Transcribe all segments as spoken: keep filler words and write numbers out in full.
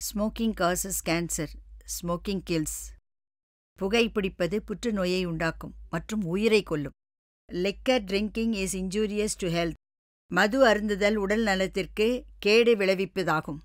Smoking causes cancer, smoking kills. புகைப்பிடிப்பது புற்றுநோயை உண்டாக்கும் மற்றும் உயிரை கொல்லும். Liquor drinking is injurious to health. மது அருந்துதல் உடல் நலத்திற்கு கேடு விளைவிப்பதாகும்.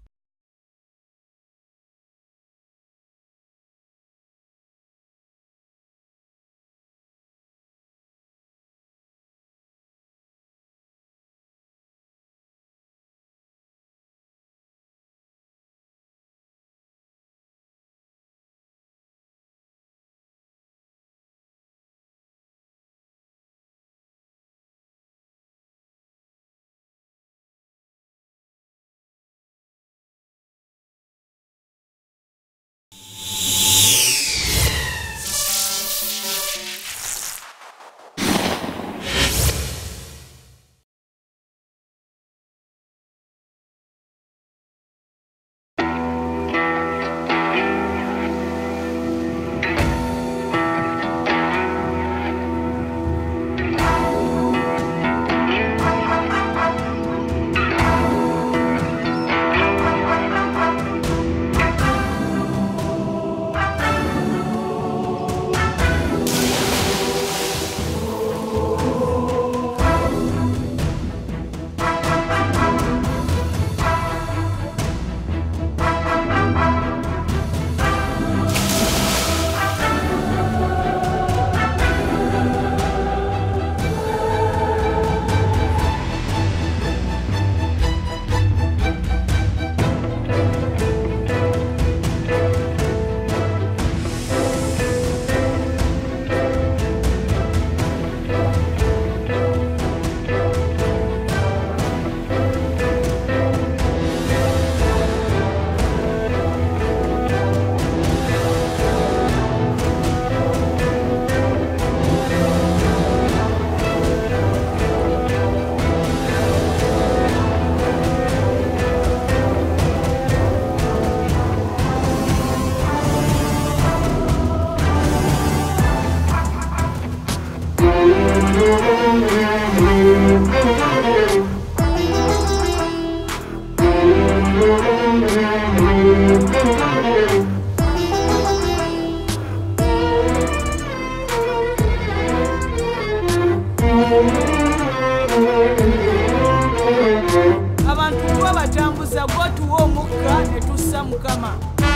Abantu kuba batambuza gwotuwa omukka ne tussa Mukama.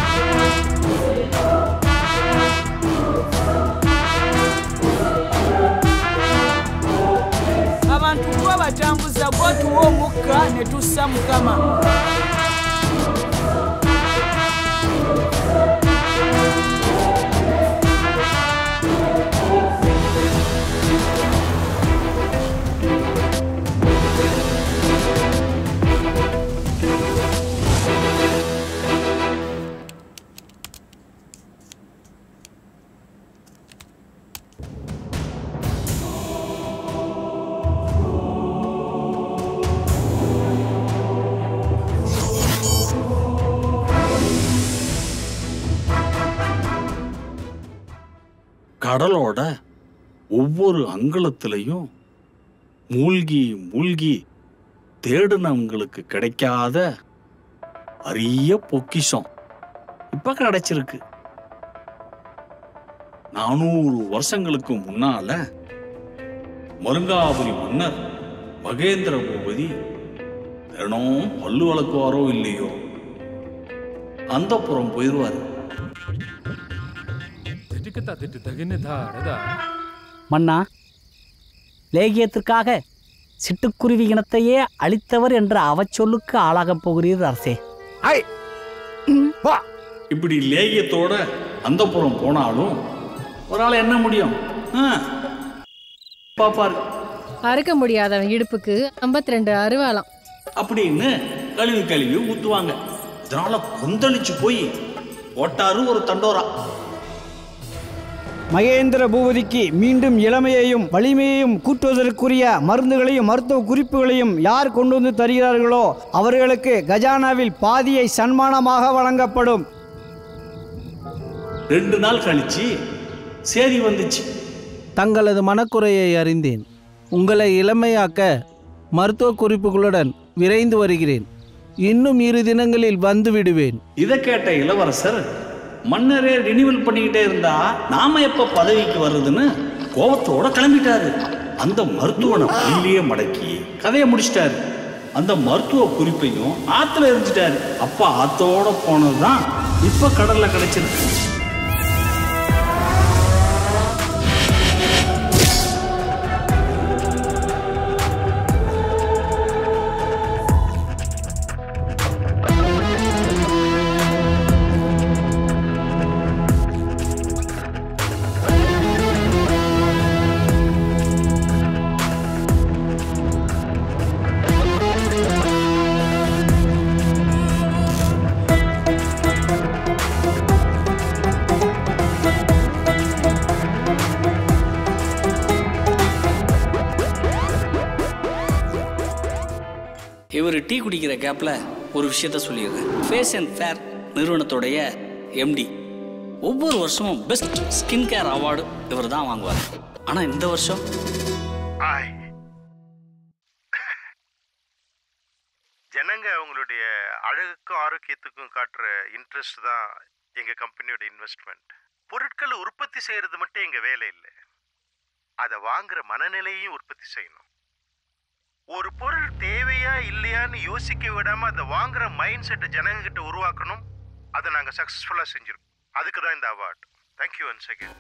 Abantu kuba batambuza gwotuwa omukka ne tussa Mukama. கடலோட ஒவ்வொரு அங்குலத்திலையும் மூழ்கி மூழ்கி தேடுனவங்களுக்கு கிடைக்காத அரிய பொக்கிஷம் இப்ப கிடைச்சிருக்கு. நானூறு வருஷங்களுக்கு முன்னால மருங்காபுரி மன்னர் மகேந்திர பூபதி தினம் பல்லு வளர்க்குவாரோ இல்லையோ அந்தப்புறம் போயிடுவாரு. மன்னா, லேகியத்திற்காக சிட்டுக்குருவி இனத்தையே அழித்தவர் என்ற அவச்சொல்லுக்கு ஆளாகப் போகிறீர் அரசே. இப்படி லேகியத்தோட அந்தப்புறம் போனாலும் ஒரு ஆள் என்ன முடியும்? பாப்பாரு அறுக்க முடியாதவன் இடுப்புக்கு ஐம்பத்தி ரெண்டு அருவாலாம் அப்படின்னு கழுவி கழுவி ஊத்துவாங்க. இதனால கொந்தளிச்சு போய் ஓட்டாரு ஒரு தண்டோரா. மகேந்திர பூபதிக்கு மீண்டும் இளமையையும் வலிமையையும் கூட்டுவதற்குரிய மருந்துகளையும் மருத்துவ குறிப்புகளையும் யார் கொண்டு வந்து தருகிறார்களோ அவர்களுக்கு கஜானாவில் பாதியை சன்மானமாக வழங்கப்படும். ரெண்டு நாள் கழிச்சு சேதி வந்துச்சு. தங்களது மனக்குறையை அறிந்தேன். உங்களை இளமையாக்க மருத்துவ குறிப்புகளுடன் விரைந்து வருகிறேன். இன்னும் இரு தினங்களில் வந்து விடுவேன். இதை கேட்ட இளவரசர், மன்னரே ரினிவல் பண்ணிக்கிட்டே இருந்தா நாம எப்ப பதவிக்கு வர்றதுன்னு கோபத்தோட கிளம்பிட்டாரு. அந்த மருத்துவனை வழியிலேயே மடக்கி கதையை முடிச்சிட்டாரு. அந்த மருத்துவ குறிப்பையும் ஆத்துல எரிஞ்சிட்டாரு. அப்ப ஆத்தோட போனதுதான் இப்ப கடல்ல கிடைச்சிருக்கு. இவர் டீ குடிக்கிற கேப்பில் ஒரு விஷயத்த சொல்லிடுறேன். ஃபேஸ் அண்ட் ஃபேர் நிறுவனத்தோடைய எம்டி ஒவ்வொரு வருஷமும் பெஸ்ட் ஸ்கின் கேர் அவார்டு இவர் தான் வாங்குவார். ஆனால் இந்த வருஷம் ஜனங்க அவங்களுடைய அழகுக்கும் ஆரோக்கியத்துக்கும் காட்டுற இன்ட்ரெஸ்ட் தான் எங்கள் கம்பெனியோட இன்வெஸ்ட்மெண்ட். பொருட்களை உற்பத்தி செய்கிறது மட்டும் எங்கள் வேலை இல்லை, அதை வாங்குற மனநிலையும் உற்பத்தி செய்யணும். ஒரு பொருள் தேவையா இல்லையான்னு யோசிக்க விடாம அதை வாங்குற மைண்ட் செட்டை ஜனங்க கிட்ட உருவாக்கணும். அதை நாங்கள் சக்ஸஸ்ஃபுல்லாக செஞ்சிருக்கோம். அதுக்கு தான் இந்த award. Thank you once again.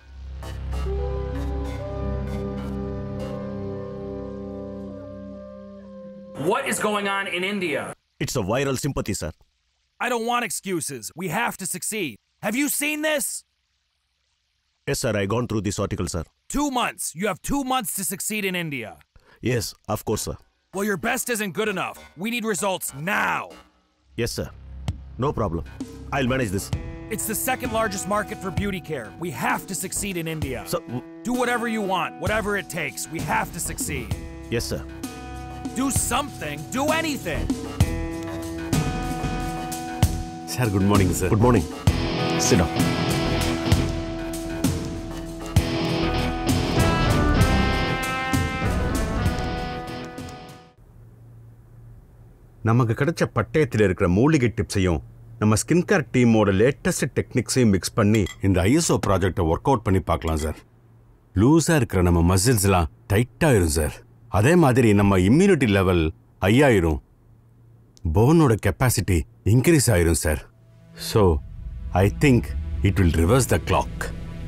What is going on in India? It's a viral sympathy, sir. I don't want excuses. We have to succeed. Have you seen this? Yes, sir. I gone through this article, sir. Two months. You have two months to succeed in India. Yes, of course, sir. Well, your best isn't good enough. We need results now. Yes, sir. No problem. I'll manage this. It's the second largest market for beauty care. We have to succeed in India. So, do whatever you want, whatever it takes. We have to succeed. Yes, sir. Do something. Do anything. Sir, good morning, sir. Good morning. Sit down. நமக்கு கிடைச்ச பட்டயத்தில் இருக்கிற மூலிகை டிப்ஸையும் நம்ம skin care டீமோட latest டெக்னிக்ஸையும் mix பண்ணி இந்த ஐஎஸ்ஓ ப்ராஜெக்டை ஒர்க் அவுட் பண்ணி பார்க்கலாம் சார். லூஸாக இருக்கிற நம்ம மசில்ஸ்லாம் டைட்டாயிரும் சார். அதே மாதிரி நம்ம இம்யூனிட்டி லெவல் ஹையாயிரும், போனோட கெப்பாசிட்டி இன்க்ரீஸ் ஆயிரும் sir. So I think it will reverse the clock.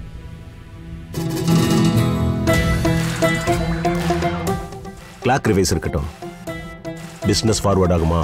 Clock revise இருக்கட்டும், பிஸ்னஸ் ஃபார்வர்ட் ஆகுமா?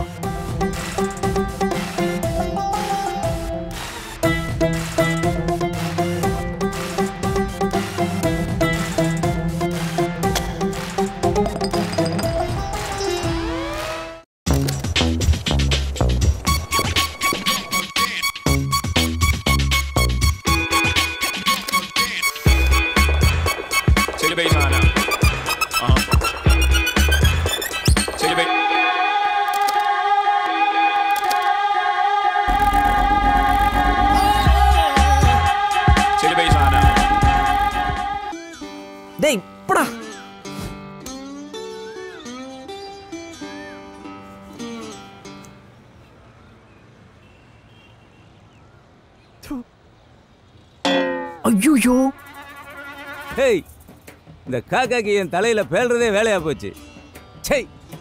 ஐயோ, ஹேய், இந்த காக்காக்கு என் தலையில பேல்றதே வேலையா போச்சு. சை,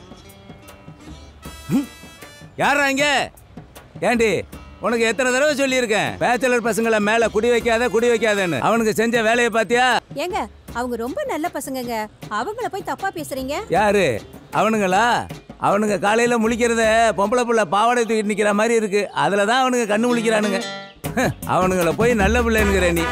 யாரா இங்க? ஏண்டி, உனக்கு எத்தனை தடவை சொல்லியிருக்கேன் பேச்சலர் பசங்களை மேல குடி வைக்காத குடி வைக்காதன்னு. அவனுக்கு செஞ்ச வேலையை பாத்தியா? ஏங்க, அவங்க ரொம்ப நல்ல பசங்கங்க, அவங்கள போய் தப்பா பேசுறீங்க. யாரு அவனுங்களா? அவனுங்க காலையில முழிக்கிறத பொம்பளை புள்ள பாவாடை தூக்கிட்டு நிக்கிற மாதிரி இருக்கு. அதுலதான் அவனுங்க கண்ணு முழிக்கிறானுங்க. அவனுங்கள போய் நல்ல பிள்ளைங்கிற நீ.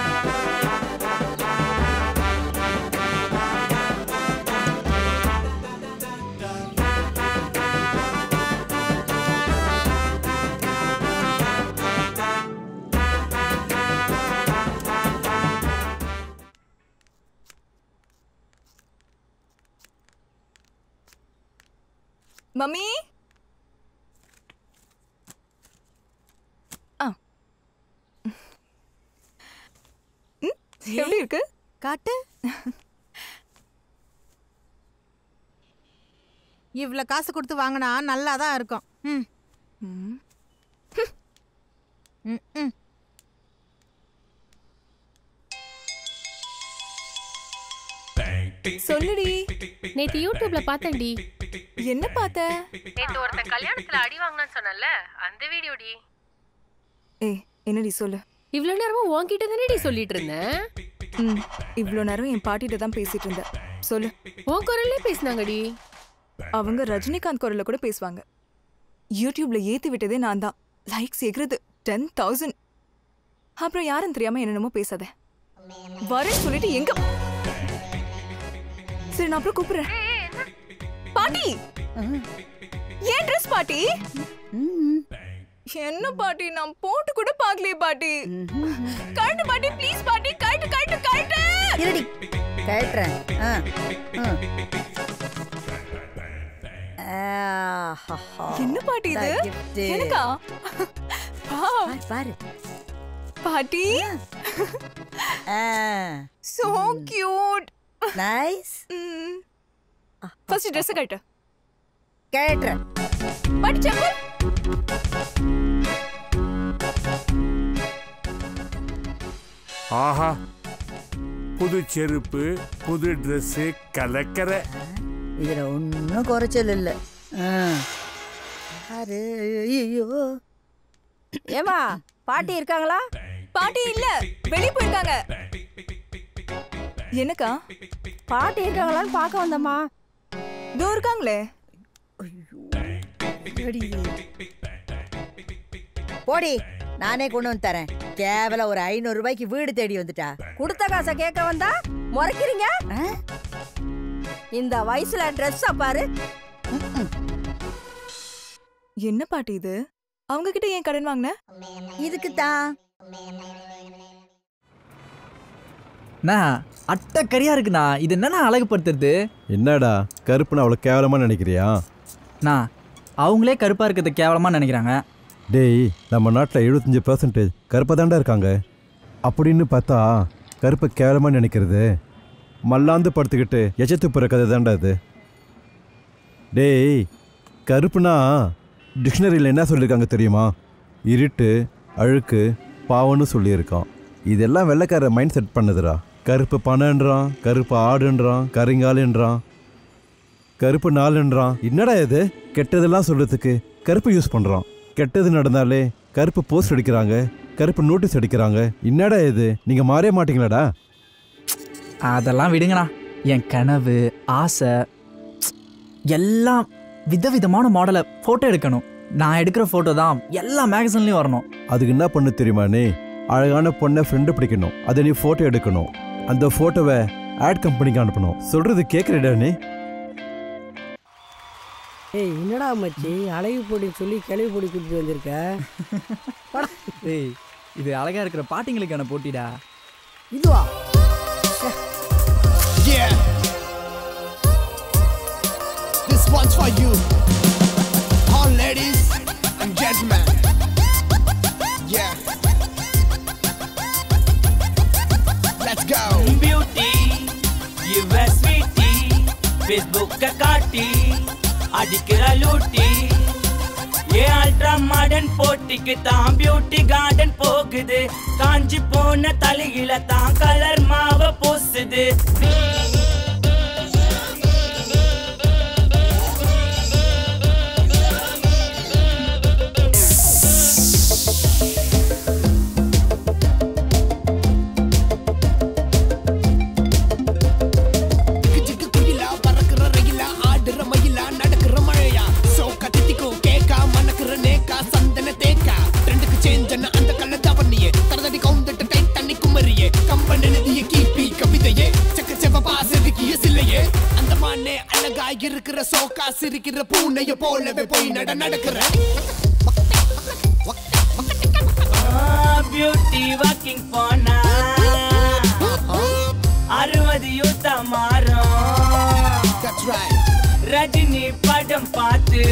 மம்மி, எப்படி இருக்கு? காட்டு. இவ்வளவு காசு கொடுத்து வாங்கினா நல்லா தான் இருக்கும். ம், சொல்லுடி. நேத்து யூடியூப்ல பார்த்தேன்டி. என்ன பார்த்த? நேத்து ஒருத்த கல்யாணத்துல அடி வாங்கினான்னு சொன்னல, அந்த வீடியோடி. ஏய், என்னடி சொல்லு. இவ்ளோ நேரமா உன்கிட்ட தானேடி சொல்லிட்டு இருந்தேன். ம், இவ்ளோ நேரம் என் பாட்டிட்ட தான் பேசிட்டு இருந்தேன். சொல்லு. உன் குரல்லே பேசினாங்கடி. அவங்க ரஜினிகாந்த் குரல்ல கூட பேசுவாங்க. யூடியூப்ல ஏத்தி விட்டதே நான் தான். லைக்ஸ் எகிறது டென் தௌசண்ட். அப்புறம் யாரும் தெரியாம என்னென்னமோ பேசாத. வரேன்னு சொல்லிட்டு எங்க? சரி, நான் அப்புறம் கூப்பிடுறேன். பாட்டி, ஏன் ட்ரெஸ் பாட்டி? என்ன பாட்டி, நான் போட்டு கூட பார்க்கலையே பாட்டி. கழட்டு பாட்டி, ப்ளீஸ் பாட்டி, கழட்டு கழட்டு கழட்டு. இருடி, கழட்டுறேன். என்ன பாட்டி இது? எனக்கா? பாரு பாட்டி, so cute. Nice. First Dress கழட்டு. கழட்டுறேன். பாட்டி செப்பல். ஆஹா, புது செருப்பு, புது Dress, கலக்கற. இதுல ஒன்னும் குறைச்சல் இல்ல. ஐயோ, ஏமா பாட்டி இருக்காங்களா? பாட்டி இல்ல, வெளிய போயிருக்காங்க. என்னக்கா? பாட்டி இருக்காங்களான்னு பார்க்க வந்தம்மா. இதோ இருக்காங்களே. போடி, நானே கொண்டு வந்து தரேன். கேவலம் ஒரு ஐநூறு ரூபாய்க்கு வீடு தேடி வந்துட்டா. கொடுத்த காசை கேட்க வந்தா முறைக்கிறீங்க? இந்த வயசுல ட்ரெஸ் பாரு. என்ன பாட்டி இது? அவங்க கிட்ட ஏன் கடன் வாங்கின? இதுக்கு தான். நான் அட்டக்கரியா இருக்குண்ணா. இது என்னண்ணா அழகுபடுத்துறது? என்னடா கருப்புன்னு அவ்வளோ கேவலமாக நினைக்கிறியா? நான் அவங்களே கருப்பாக இருக்கிறது கேவலமாக நினைக்கிறாங்க. டேய், நம்ம நாட்டில் எழுபத்தஞ்சி பர்சன்டேஜ் கருப்பாக தாண்டா இருக்காங்க. அப்படின்னு பார்த்தா கருப்பை கேவலமாக நினைக்கிறது மல்லாந்து படுத்துக்கிட்டு எச்சத்து போகிற கதை தாண்டா இது. டேய், கருப்புனா டிக்ஷனரியில் என்ன சொல்லியிருக்காங்க தெரியுமா? இருட்டு, அழுக்கு, பாவன்னு சொல்லியிருக்கான். இதெல்லாம் வெள்ளைக்கார மைண்ட் செட் பண்ணதுடா. கருப்பு பணன்றான், கருப்பு ஆடுன்றான், கரிங்காலுன்றான், கருப்பு நாளுன்றான். என்னடா இது? கெட்டதெல்லாம் சொல்கிறதுக்கு கருப்பு யூஸ் பண்ணுறான். கெட்டது நடந்தாலே கருப்பு போஸ்ட் அடிக்கிறாங்க, கருப்பு நோட்டீஸ் அடிக்கிறாங்க. என்னடா இது? நீங்கள் மாறே மாட்டீங்களாடா? அதெல்லாம் விடுங்கண்ணா. என் கனவு, ஆசை எல்லாம் விதவிதமான மாடலை ஃபோட்டோ எடுக்கணும். நான் எடுக்கிற ஃபோட்டோ தான் எல்லா மேகசின்லேயும் வரணும். அதுக்கு என்ன பண்ணு தெரியுமா? நீ அழகான பொண்ணை ஃப்ரெண்டு பிடிக்கணும், அதை நீ ஃபோட்டோ எடுக்கணும், அந்த ஃபோட்டோவை ஆட் கம்பெனிக்கு அனுப்பணும். சொல்கிறது கேட்குறடா நீ? ஏய், என்னடா மச்சி அழகு போட்டின்னு சொல்லி கிளவி போட்டி கூட்டிட்டு வந்திருக்க? ஏய், இது அழகா இருக்கிற பாட்டிங்களுக்கான போட்டிடா. இதுவா? Yeah, this one's for you, all ladies and gentlemen. Yeah, let's go. Beauty, you were sweetie, Facebook ka kaati, adikira looti. ये अल्ट्रा मॉडर्न पोटिக்கு தான் பியூட்டி கார்டன் போகுது. காஞ்சி போன தலையில தான் கலர் மாவ பூசுது. இருக்கிற சோக்கா சிரிக்கிற பூனைய போலவே போய் நட நடக்கிற பியூட்டி வாக்கிங் போனா அறுபது யூத்தா மாறும். ரஜினி படம் பார்த்து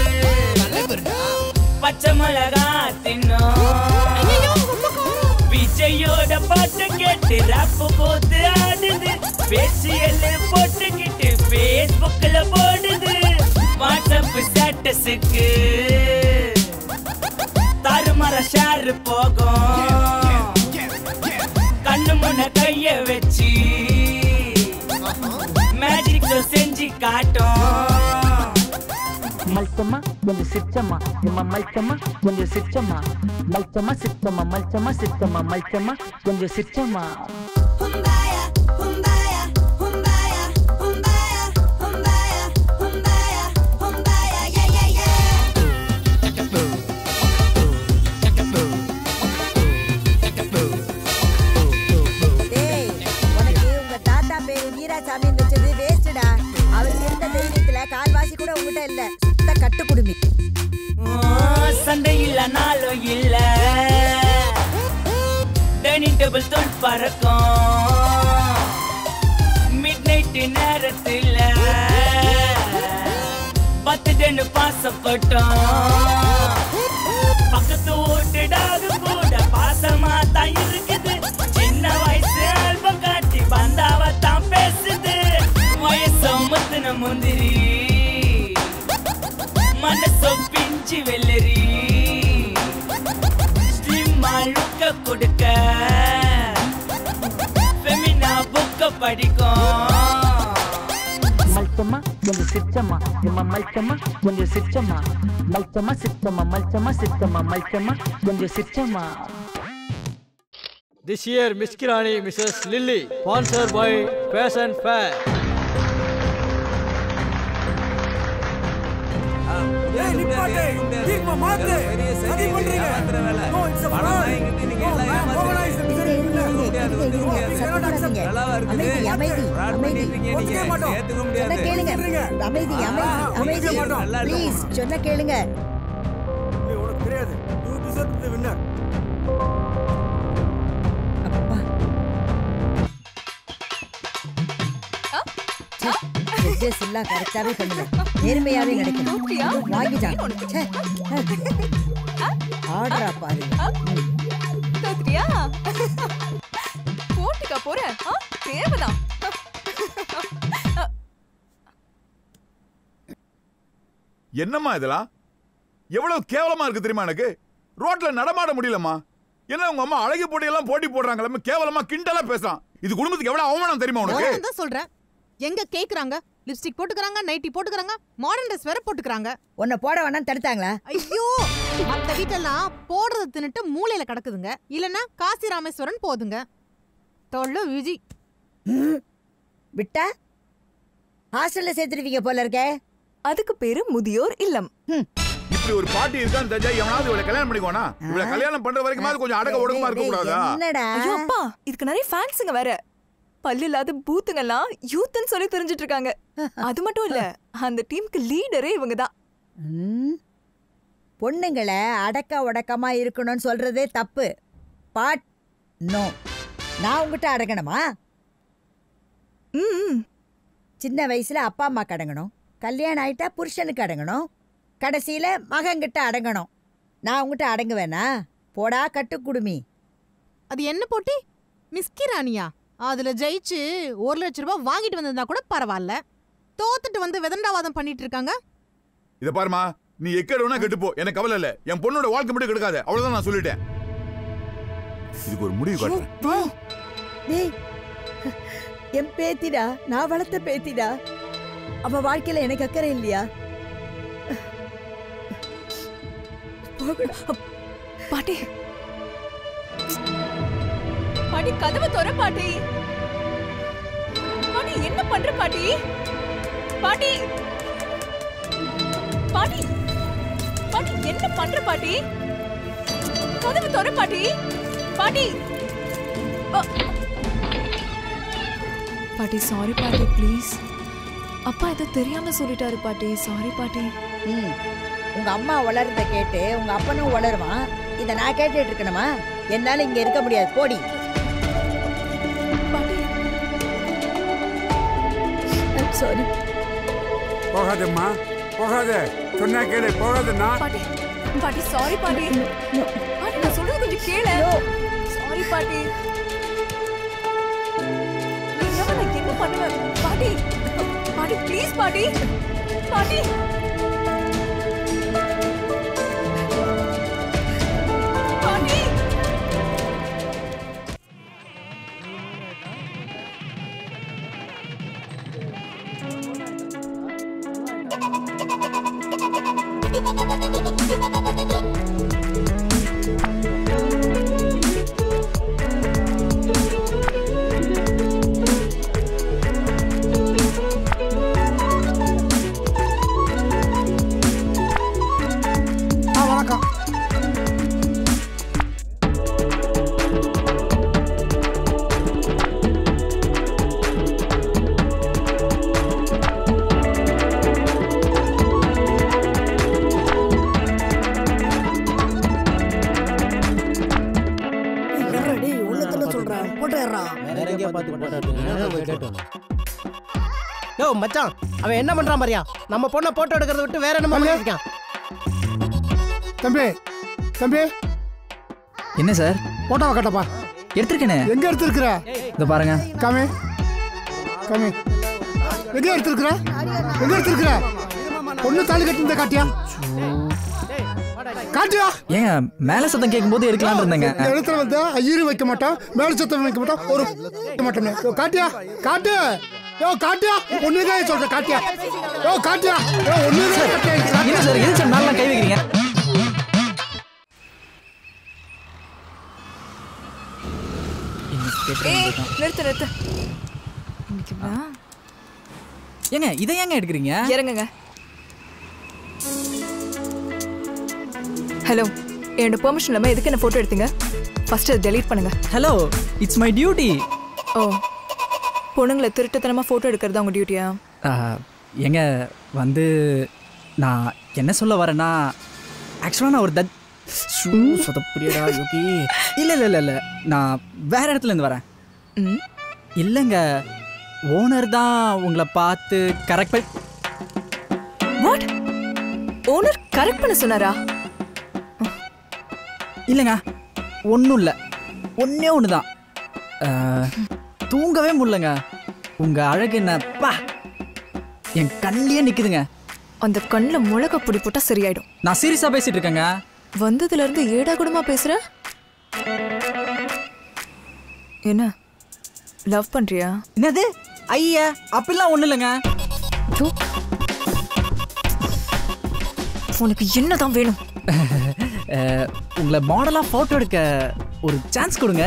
பச்சை மிளகா தின்னும். விஜயோட பாட்டு கேட்டு ரப்பு போட்டு ஆடுது. பேசியல் போட்டுக்கிட்டு பேஸ்புக்ல போடுது. வாட்ஸ்அப் ஸ்டேட்டஸுக்கு ஷேர் போகும் கண்ணு முன்ன கைய வச்சு மேஜிக் செஞ்சு காட்டும் மல்ச்சமா கொஞ்சம் சிச்சமா நம்ம மல்ச்சமா கொஞ்சம் சிச்சமா மல்ச்சமா சிச்சமா மல்ச்சமா சிச்சமா மல்ச்சமா கொஞ்சம் சிச்சமா சண்டை இல்ல நாளும் இல்ல டைனிங் டேபிள் தோல் பறக்கும் மிட் நைட் நேரத்தில் பத்து டென்னு பாசப்பட்டோம் பக்கத்து ஓட்டுடாது கூட பாசமா தான் இருக்குது சின்ன வயசு ஆல்பம் காட்டி பந்தாவ தான் பேசுது வயசு முத்துன முந்திரி மனசோ பிஞ்சு வெள்ளரி ஸ்லிம்மா லுக்க கொடுக்க ஃபெமினா புக்க படிக்கும் மல்ச்சமா கொஞ்சம் சிச்சமா நம்ம மல்ச்சமா கொஞ்சம் சிச்சமா மல்ச்சமா சிச்சமா மல்ச்சமா சிச்சமா மல்ச்சமா கொஞ்சம் சிச்சமா. This year Miss Kirani Missus Lily sponsored by Fashion Fair. ஏய் நிப்பாட்டே தீர்மா மாத்து சதி பண்றீங்க நோ இட்ஸ் a fraud நீங்க எல்லாம் ஏமாத்துறீங்க முடியாது வந்து முடியாது நல்லாவா இருக்குது அமைதி அமைதி ஏத்துக்க மாட்டோம் ஏத்துக்க முடியாது கேளுங்க அமைதி அமைதி அமைதி ப்ளீஸ் சொன்ன கேளுங்க நீ உனக்கு தெரியாது you deserve the winner அப்பா ஜட்ஜஸ் எல்லாம் கரெக்டாவே பண்ணுங்க நேர்மையாவே நடக்கணும் வாங்கிட்டாங்க ஆர்டரா பாரு தோத்துறியா போட்டுக்க போறேன் தேவைதான் என்னம்மா இதெல்லாம் எவ்வளவு கேவலமா இருக்கு தெரியுமா எனக்கு ரோட்ல நடமாட முடியலம்மா என்ன உங்க அம்மா அழகு போட்டியெல்லாம் போட்டி போடுறாங்களா கேவலமா கிண்டலா பேசலாம் இது குடும்பத்துக்கு எவ்வளவு அவமானம் தெரியுமா உனக்கு நான் சொல்றேன் எங்க கேக்குறாங்க லிப்ஸ்டிக் போட்டுக்கறாங்க நைட்டி போட்டுக்கறாங்க மாடர்ன் ட்ரெஸ் வேற போட்டுக்கறாங்க உன்னை போட வேணாம் தடுத்தாங்களா ஐயோ மத்த வீட்டெல்லாம் போடுறது தின்னுட்டு மூளையில கிடக்குதுங்க இல்லனா காசி ராமேஸ்வரன் போதுங்க தொல்ல விஜி விட்டா ஹாஸ்டல்ல சேர்த்துருவீங்க போல இருக்கே அதுக்கு பேரு முதியோர் இல்லம் இப்படி ஒரு பாட்டி இருக்கான்னு தெரிஞ்சா எவனாவது இவளை கல்யாணம் பண்ணிக்கோனா இவளை கல்யாணம் பண்ற வரைக்கும் கொஞ்சம் அடக்க ஒடுக்கமா இருக்க கூடாதா என்னடா ஐயோ அப்பா இதுக்கு நிறைய ஃபேன்ஸுங்க வேற பல்லு இல்லாத பூத்துங்கெல்லாம் யூத்னு சொல்லி தெரிஞ்சிட்டு இருக்காங்க அது மட்டும் இல்ல அந்த டீமுக்கு லீடரே இவங்க தான் பொண்ணுங்களை அடக்க உடக்கமா இருக்கணும்னு சொல்றதே தப்பு பாட் நோ நான் உங்ககிட்ட அடங்கணுமா சின்ன வயசுல அப்பா அம்மா அடங்கணும் கல்யாணம் ஆயிட்டா புருஷனுக்கு அடங்கணும் கடைசியில மகன்கிட்ட அடங்கணும் நான் உங்ககிட்ட அடங்குவேனா போடா கட்டு குடுமி அது என்ன போட்டி மிஸ்கிரானியா அதுல ஜெயிச்சு ஒரு லட்சம் ரூபாய் வாங்கிட்டு வந்திருந்தா கூட பரவாயில்ல தோத்துட்டு வந்து வெதண்டாவாதம் பண்ணிட்டு இருக்காங்க இத பாருமா நீ எக்கடவுனா கெட்டுப்போ எனக்கு கவலை இல்ல என் பொண்ணோட வாழ்க்கை மட்டும் கெடுக்காத அவ்வளவுதான் நான் சொல்லிட்டேன் இதுக்கு ஒரு முடிவு காட்டுறேன் டேய் என் பேத்திடா நான் வளர்த்த பேத்திடா அவ வாழ்க்கையில எனக்கு அக்கறை இல்லையா பாட்டி பாட்டி கதவை தொற பாட்டி பாட்டி என்ன பண்ற பாட்டி பாட்டி பாட்டி பாட்டி என்ன பண்ற பாட்டி கதவை தொற பாட்டி பாட்டி பாட்டி சாரி பாட்டி ப்ளீஸ் அப்பா ஏதோ தெரியாம சொல்லிட்டாரு பாட்டி சாரி பாட்டி உங்க அம்மா வளர்றத கேட்டு உங்க அப்பனும் வளருவான் இத நான் கேட்டுட்டு இருக்கணுமா என்னால இங்க இருக்க முடியாது போடி சாரி போகாதம்மா போகாத சொன்னா கேளு போகாதண்ணா பாட்டி பாட்டி சாரி பாட்டி பாட்டி நான் சொல்றது கொஞ்சம் கேளு சாரி பாட்டி நான் என்ன பண்ணுவேன் பாட்டி பாட்டி ப்ளீஸ் பாட்டி பாட்டி பாட்டி யோ மச்சான், அவன் என்ன பண்றான் பாரியா? நம்ம பொண்ணை போட்டோ எடுக்கிறத விட்டு வேற என்ன பண்ணிட்டு இருக்கான்? தம்பி தம்பி என்ன சார்? போட்டோவை கட்டப்பா. எடுத்துருக்கேனே. எங்க எடுத்துருக்குற? இதோ பாருங்க. காமி காமி எங்க எடுத்துருக்குற? எங்க எடுத்துருக்குற? பொண்ணு தாலி கட்டிருந்த காட்டியா? காட்டியா? ஏங்க மேல சத்தம் கேட்கும்போது எடுக்கலாம்னு இருந்தேங்க. இந்த இடத்துல வந்து ஐயரும் வைக்க மாட்டோம், மேல சத்தம் வைக்க மாட்டோம், ஒரு மாட்டோம். காட்டியா? காட்டு. யோ காட்டியா? ஒண்ணுதான் சொல்ற காட்டியா? யோ காட்டியா? யோ ஒண்ணுதான் காட்டியா? என்ன சார் எது சார் மேல கை வைக்கிறீங்க? நிறுத்து நிறுத்து. ஏங்க இதை ஏங்க எடுக்கிறீங்க? இறங்குங்க. ஹலோ, என்னோட பெர்மிஷன் இல்லாம எதுக்கு என்ன போட்டோ எடுத்தீங்க? ஃபர்ஸ்ட் அதை டெலீட் பண்ணுங்க. Hello, it's my duty. Oh, பொண்ணுங்களை திருட்டுத்தனமா போட்டோ எடுக்கிறது உங்க டியூட்டியா? ஏங்க வந்து நான் என்ன சொல்ல வரேன்னா, ஆக்சுவலாக நான் ஒரு தத் சொதப்புரியடா யோகி. இல்லை இல்லை இல்லை இல்லை நான் வேற இடத்துல இருந்து வரேன். ம் இல்லைங்க, ஓனர் தான் உங்களை பார்த்து கரெக்ட் பண்ணி. வாட்? ஓனர் கரெக்ட் பண்ண சொன்னாரா? இல்லைங்க, ஒன்றும் இல்லை, ஒன்றே ஒன்று தான். தூங்கவே முடியலங்க. உங்கள் அழகு என்னப்பா என் கண்ணிலே நிற்குதுங்க. அந்த கண்ணில் மிளகா பொடி போட்டால் சரியாயிடும். நான் சீரியஸாக பேசிட்டு இருக்கேங்க. வந்ததுல இருந்து ஏடா கூடமா பேசுற? என்ன லவ் பண்றியா? என்னது? ஐயா அப்படிலாம் ஒன்றும் இல்லைங்க. உனக்கு என்னதான் வேணும்? உங்களை மாடலாக ஃபோட்டோ எடுக்க ஒரு சான்ஸ் கொடுங்க.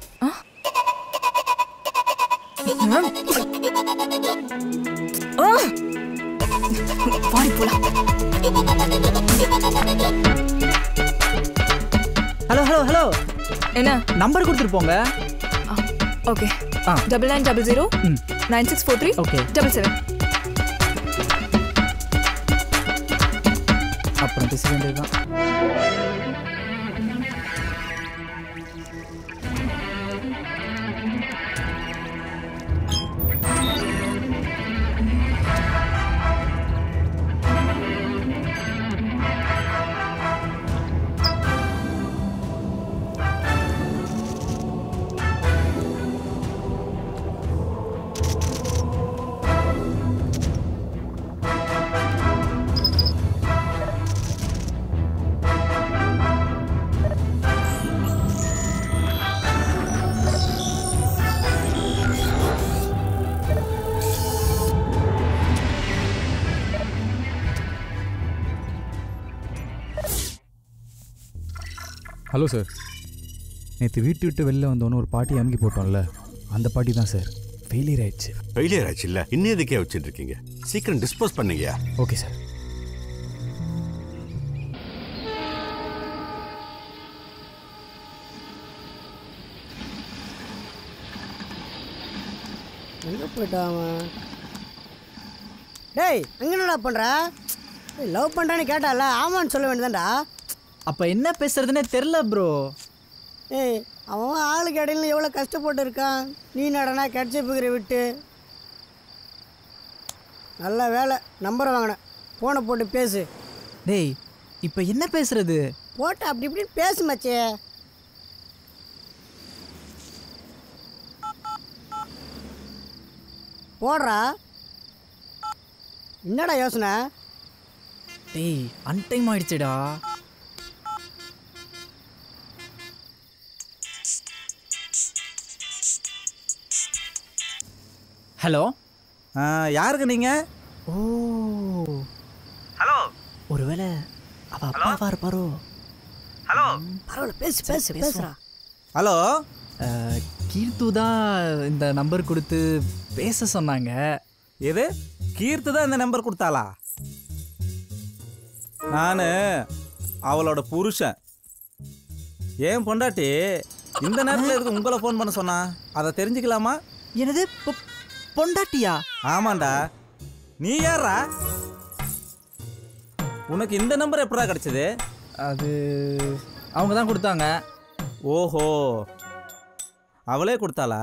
ஹலோ ஹலோ ஹலோ என்ன நம்பர் கொடுத்துட்டு போங்க. Okay, double nine double zero nine six four three okay double seven. அப்புறம் பேச வேண்டியதுதான். ஹலோ சார், நேற்று வீட்டு விட்டு வெளில வந்தோன்னு ஒரு பாட்டி அமுக்கி போட்டோம்ல, அந்த பாட்டி தான் சார். ஃபெயிலியர் ஆயிடுச்சு. ஃபெயிலியர் ஆச்சு இல்லை, இன்னும் எதுக்கே வச்சுட்டு இருக்கீங்க? சீக்கிரம் டிஸ்போஸ் பண்ணீங்க. Okay sir. எங்கே போயிட்டான்? டேய் அங்கே என்னடா பண்ணுற? லவ் பண்ணுறான்னு கேட்டால ஆமான்னு சொல்ல வேண்டியதான்டா. அப்போ என்ன பேசுறதுன்னே தெரில ப்ரோ. ஏய், அவன் ஆளுக்கு இடையில எவ்வளோ கஷ்டப்பட்டு இருக்கான். நீ நடனா கிடச்சி போகிற விட்டு. நல்ல வேலை நம்பரை வாங்கினேன், ஃபோனை போட்டு பேசு. டேய் இப்போ என்ன பேசுறது? போட்டு அப்படி இப்படி பேசு மச்சே. போடுறா. என்னடா யோசனை? டேய் அன்டைம் ஆயிடுச்சுடா. ஹலோ, யாருங்க நீங்கள்? ஓ ஹலோ ஒருவேளை அவ அப்பாவா இருப்பாரோ? ஹலோ பரவாயில்ல பேசு பேசு பேசுறா. ஹலோ கீர்த்து தான் இந்த நம்பர் கொடுத்து பேச சொன்னாங்க. எது கீர்த்து தான் இந்த நம்பர் கொடுத்தாளா? நான் அவளோட புருஷன். ஏன் பொண்டாட்டி இந்த நேரத்தில் இருக்கு உங்களை ஃபோன் பண்ண சொன்னா, அதை தெரிஞ்சுக்கலாமா? என்னது பொண்டாட்டியா? ஆமாண்டா. நீ யாரா? உனக்கு இந்த நம்பர் எப்படா கிடைச்சது? அது அவங்க தான் கொடுத்தாங்க. ஓஹோ, அவளே கொடுத்தாளா?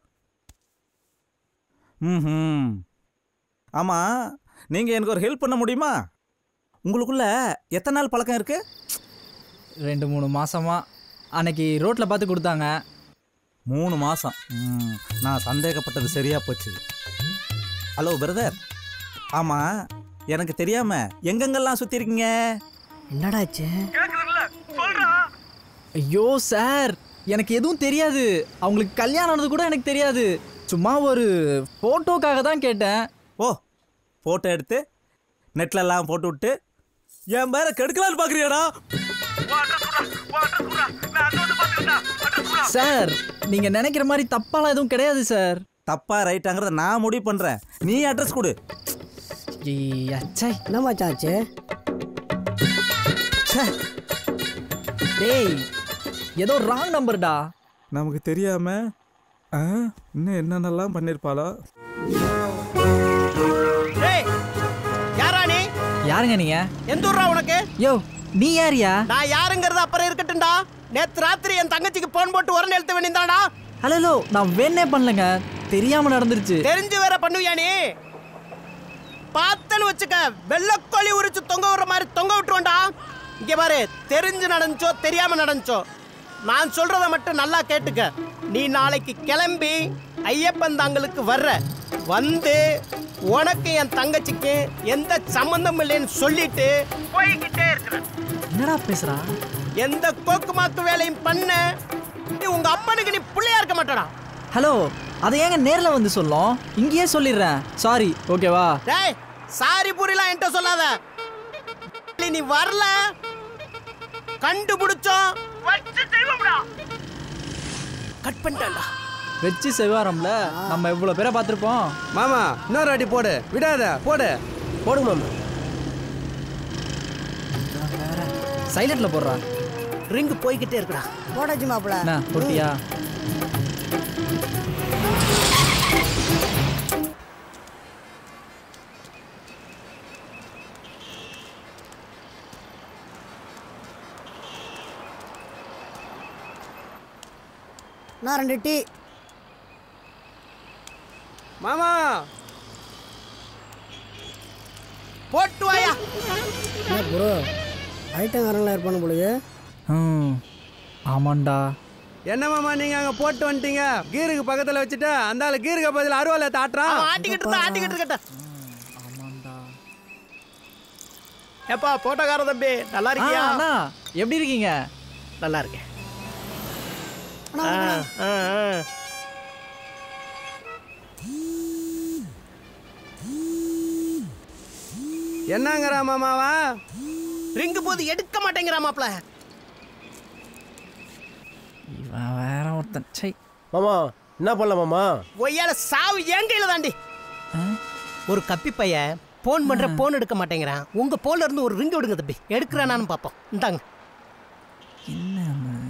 ம். ஆமாம், நீங்கள் எனக்கு ஒரு ஹெல்ப் பண்ண முடியுமா? உங்களுக்குள்ள எத்தனை நாள் பழக்கம் இருக்கு? ரெண்டு மூணு மாசமா. அன்னைக்கு ரோட்டில் பார்த்து கொடுத்தாங்க. மூணு மாதம். ம், நான் சந்தேகப்பட்டது சரியாக போச்சு. ஹலோ பிரதர், ஆமாம் எனக்கு தெரியாமல் எங்கெங்கெல்லாம் சுற்றிருக்கீங்க? என்னடாச்சு? ஐயோ சார், எனக்கு எதுவும் தெரியாது. அவங்களுக்கு கல்யாணம் ஆனது கூட எனக்கு தெரியாது. சும்மா ஒரு ஃபோட்டோக்காக தான் கேட்டேன். ஓ, ஃபோட்டோ எடுத்து நெட்லெல்லாம் போட்டு விட்டு என் பேரை கெடுக்கலான்னு பார்க்குறியாடா? சார், நீங்கள் நினைக்கிற மாதிரி தப்பாலாம் எதுவும் கிடையாது சார். தப்பா ரைட்டாங்கிறத நான் முடிவு பண்ணுறேன். நீ அட்ரஸ் கொடு. என்னம்மா சாச்சு? டேய், ஏதோ ராங் நம்பர்டா. நமக்கு தெரியாம இன்னும் என்னென்னலாம் பண்ணிருப்பாளோ. யாரா நீ? யாருங்க நீங்க? எந்த ஊர்ரா உனக்கு? யோ, நீ யாரியா? நான் யாருங்கிறது அப்புறம் இருக்கட்டும்டா. நேத்து ராத்திரி என் தங்கச்சிக்கு போன் போட்டு உரன் எழுத்து வேண்டியதாடா. ஹலோ, நான் வேணே பண்ணலங்க, தெரியாம நடந்துருச்சு. தெரிஞ்சு வேற பண்ணுவியா நீ? பார்த்தன்னு வச்சுக்க, வெள்ளக்கோழி உரிச்சு தொங்க விடுற மாதிரி தொங்க விட்டுருவோண்டா. இங்க பாரு, தெரிஞ்சு நடந்துச்சோ தெரியாம நடந்துச்சோ, நான் சொல்றத மட்டும் நல்லா கேட்டுக்க. நீ நாளைக்கு கிளம்பி ஐயப்பன் தாங்களுக்கு வர்ற, வந்து உனக்கு என் தங்கச்சிக்கு எந்த சம்பந்தம் இல்லைன்னு சொல்லிட்டு போய்கிட்டே இருக்கிற. என்னடா பேசுறா? எந்த கோக்குமாக்கு வேலையும் பண்ண நீ உங்க அப்பனுக்கு நீ புள்ளையா இருக்க மாட்டடா. ஹலோ, அதை ஏங்க நேர்ல வந்து சொல்லும்? இங்கேயே சொல்லிடுறேன். சாரி, ஓகேவா? டேய், சாரி புரியலாம் என்கிட்ட சொல்லாத. நீ வரல, கண்டுபிடிச்சோம் வச்சு செய்வோம்டா. கட் பண்ணிட்டான்டா. வெச்சு செவ்வாரம்ல நம்ம இவ்வளவு பேரை பார்த்துருப்போம். மாமா, இன்னொரு அடி போடு, விடாத, போடு. போடுங்க மாமா. சைலண்ட்ல போடுறா. ரிங்கு போய்கிட்டே இருக்குடா. போடாச்சு மாப்பிள. என்ன போட்டியா? நான் ரெண்டு டீ. மாமா போட்டு வாயா. ப்ரோ, ஐட்டங்காரங்களா இருப்பானு போலயே. ம், ஆமாண்டா. என்ன மாமா நீங்க அங்க போட்டு வந்துட்டீங்க, கீருக்கு பக்கத்துல வச்சுட்டு அந்த ஆளு கீருக்கு பதில் அருவால தாட்டுறான். ஆட்டிக்கிட்டு இருந்தா ஆட்டிக்கிட்டு இருக்கட்ட. ஆமாண்டா. ஏப்பா போட்டோக்கார தம்பி, நல்லா இருக்கியா? அண்ணா, எப்படி இருக்கீங்க? நல்லா இருக்கேன். என்னங்கறா மாமாவா? ரிங்கு போது எடுக்க மாட்டேங்கிறா மாப்ள. இவன் வேற ஒருத்தன். சை மாமா, என்ன பண்ணலாம் மாமா? ஒய்யால சாவு என் கையில தாண்டி. ஒரு கப்பி பையன் போன் பண்ற போன் எடுக்க மாட்டேங்கிறான். உங்க போன்ல இருந்து ஒரு ரிங் விடுங்க தம்பி, எடுக்கிறானான்னு பாப்போம். இந்தாங்க. என்ன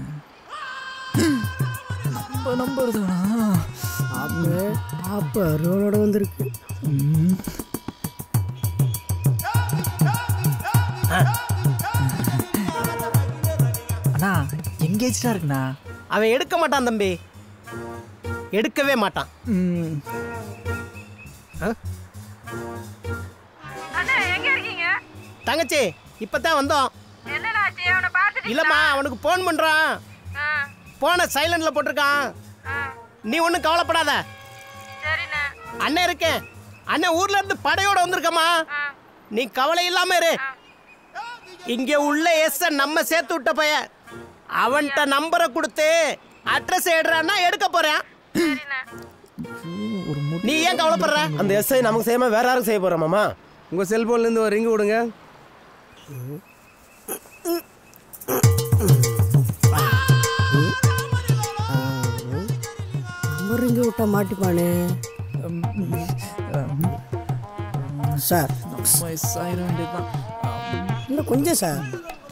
நம்ம நம்புறதுனா அப்ப அப்ப ரோலோட வந்திருக்கு. அண்ணா, எங்கேஜ்டா இருக்குண்ணா. அவன் எடுக்க மாட்டான் தம்பி, எடுக்கவே மாட்டான். தங்கச்சி, இப்பதான் வந்தோம். இல்லம்மா, அவனுக்கு போன் பண்றான். போன சைலண்ட்ல போட்டிருக்கான். நீ ஒன்னும் கவலைப்படாத. அண்ணன் இருக்கேன். அண்ணன் ஊர்ல இருந்து படையோட வந்திருக்கமா. நீ கவலை இல்லாம இரு. இங்க உள்ள எஸ் நம்ம சேர்த்து விட்ட பையன். அவன்கிட்ட நம்பரை கொடுத்து அட்ரஸ் எடுறான்னா எடுக்க போறேன். ஒரு நீ ஏன் கவலைப்படுற? அந்த எஸ்ஐ நமக்கு செய்யாம வேற யாருக்கு செய்ய போறோம் மாமா? உங்க செல்போன்ல இருந்து ஒரு ரிங் விடுங்க. நம்பர் ரிங் விட்டா மாட்டிப்பானே. சார் இன்னும் கொஞ்சம் சார்.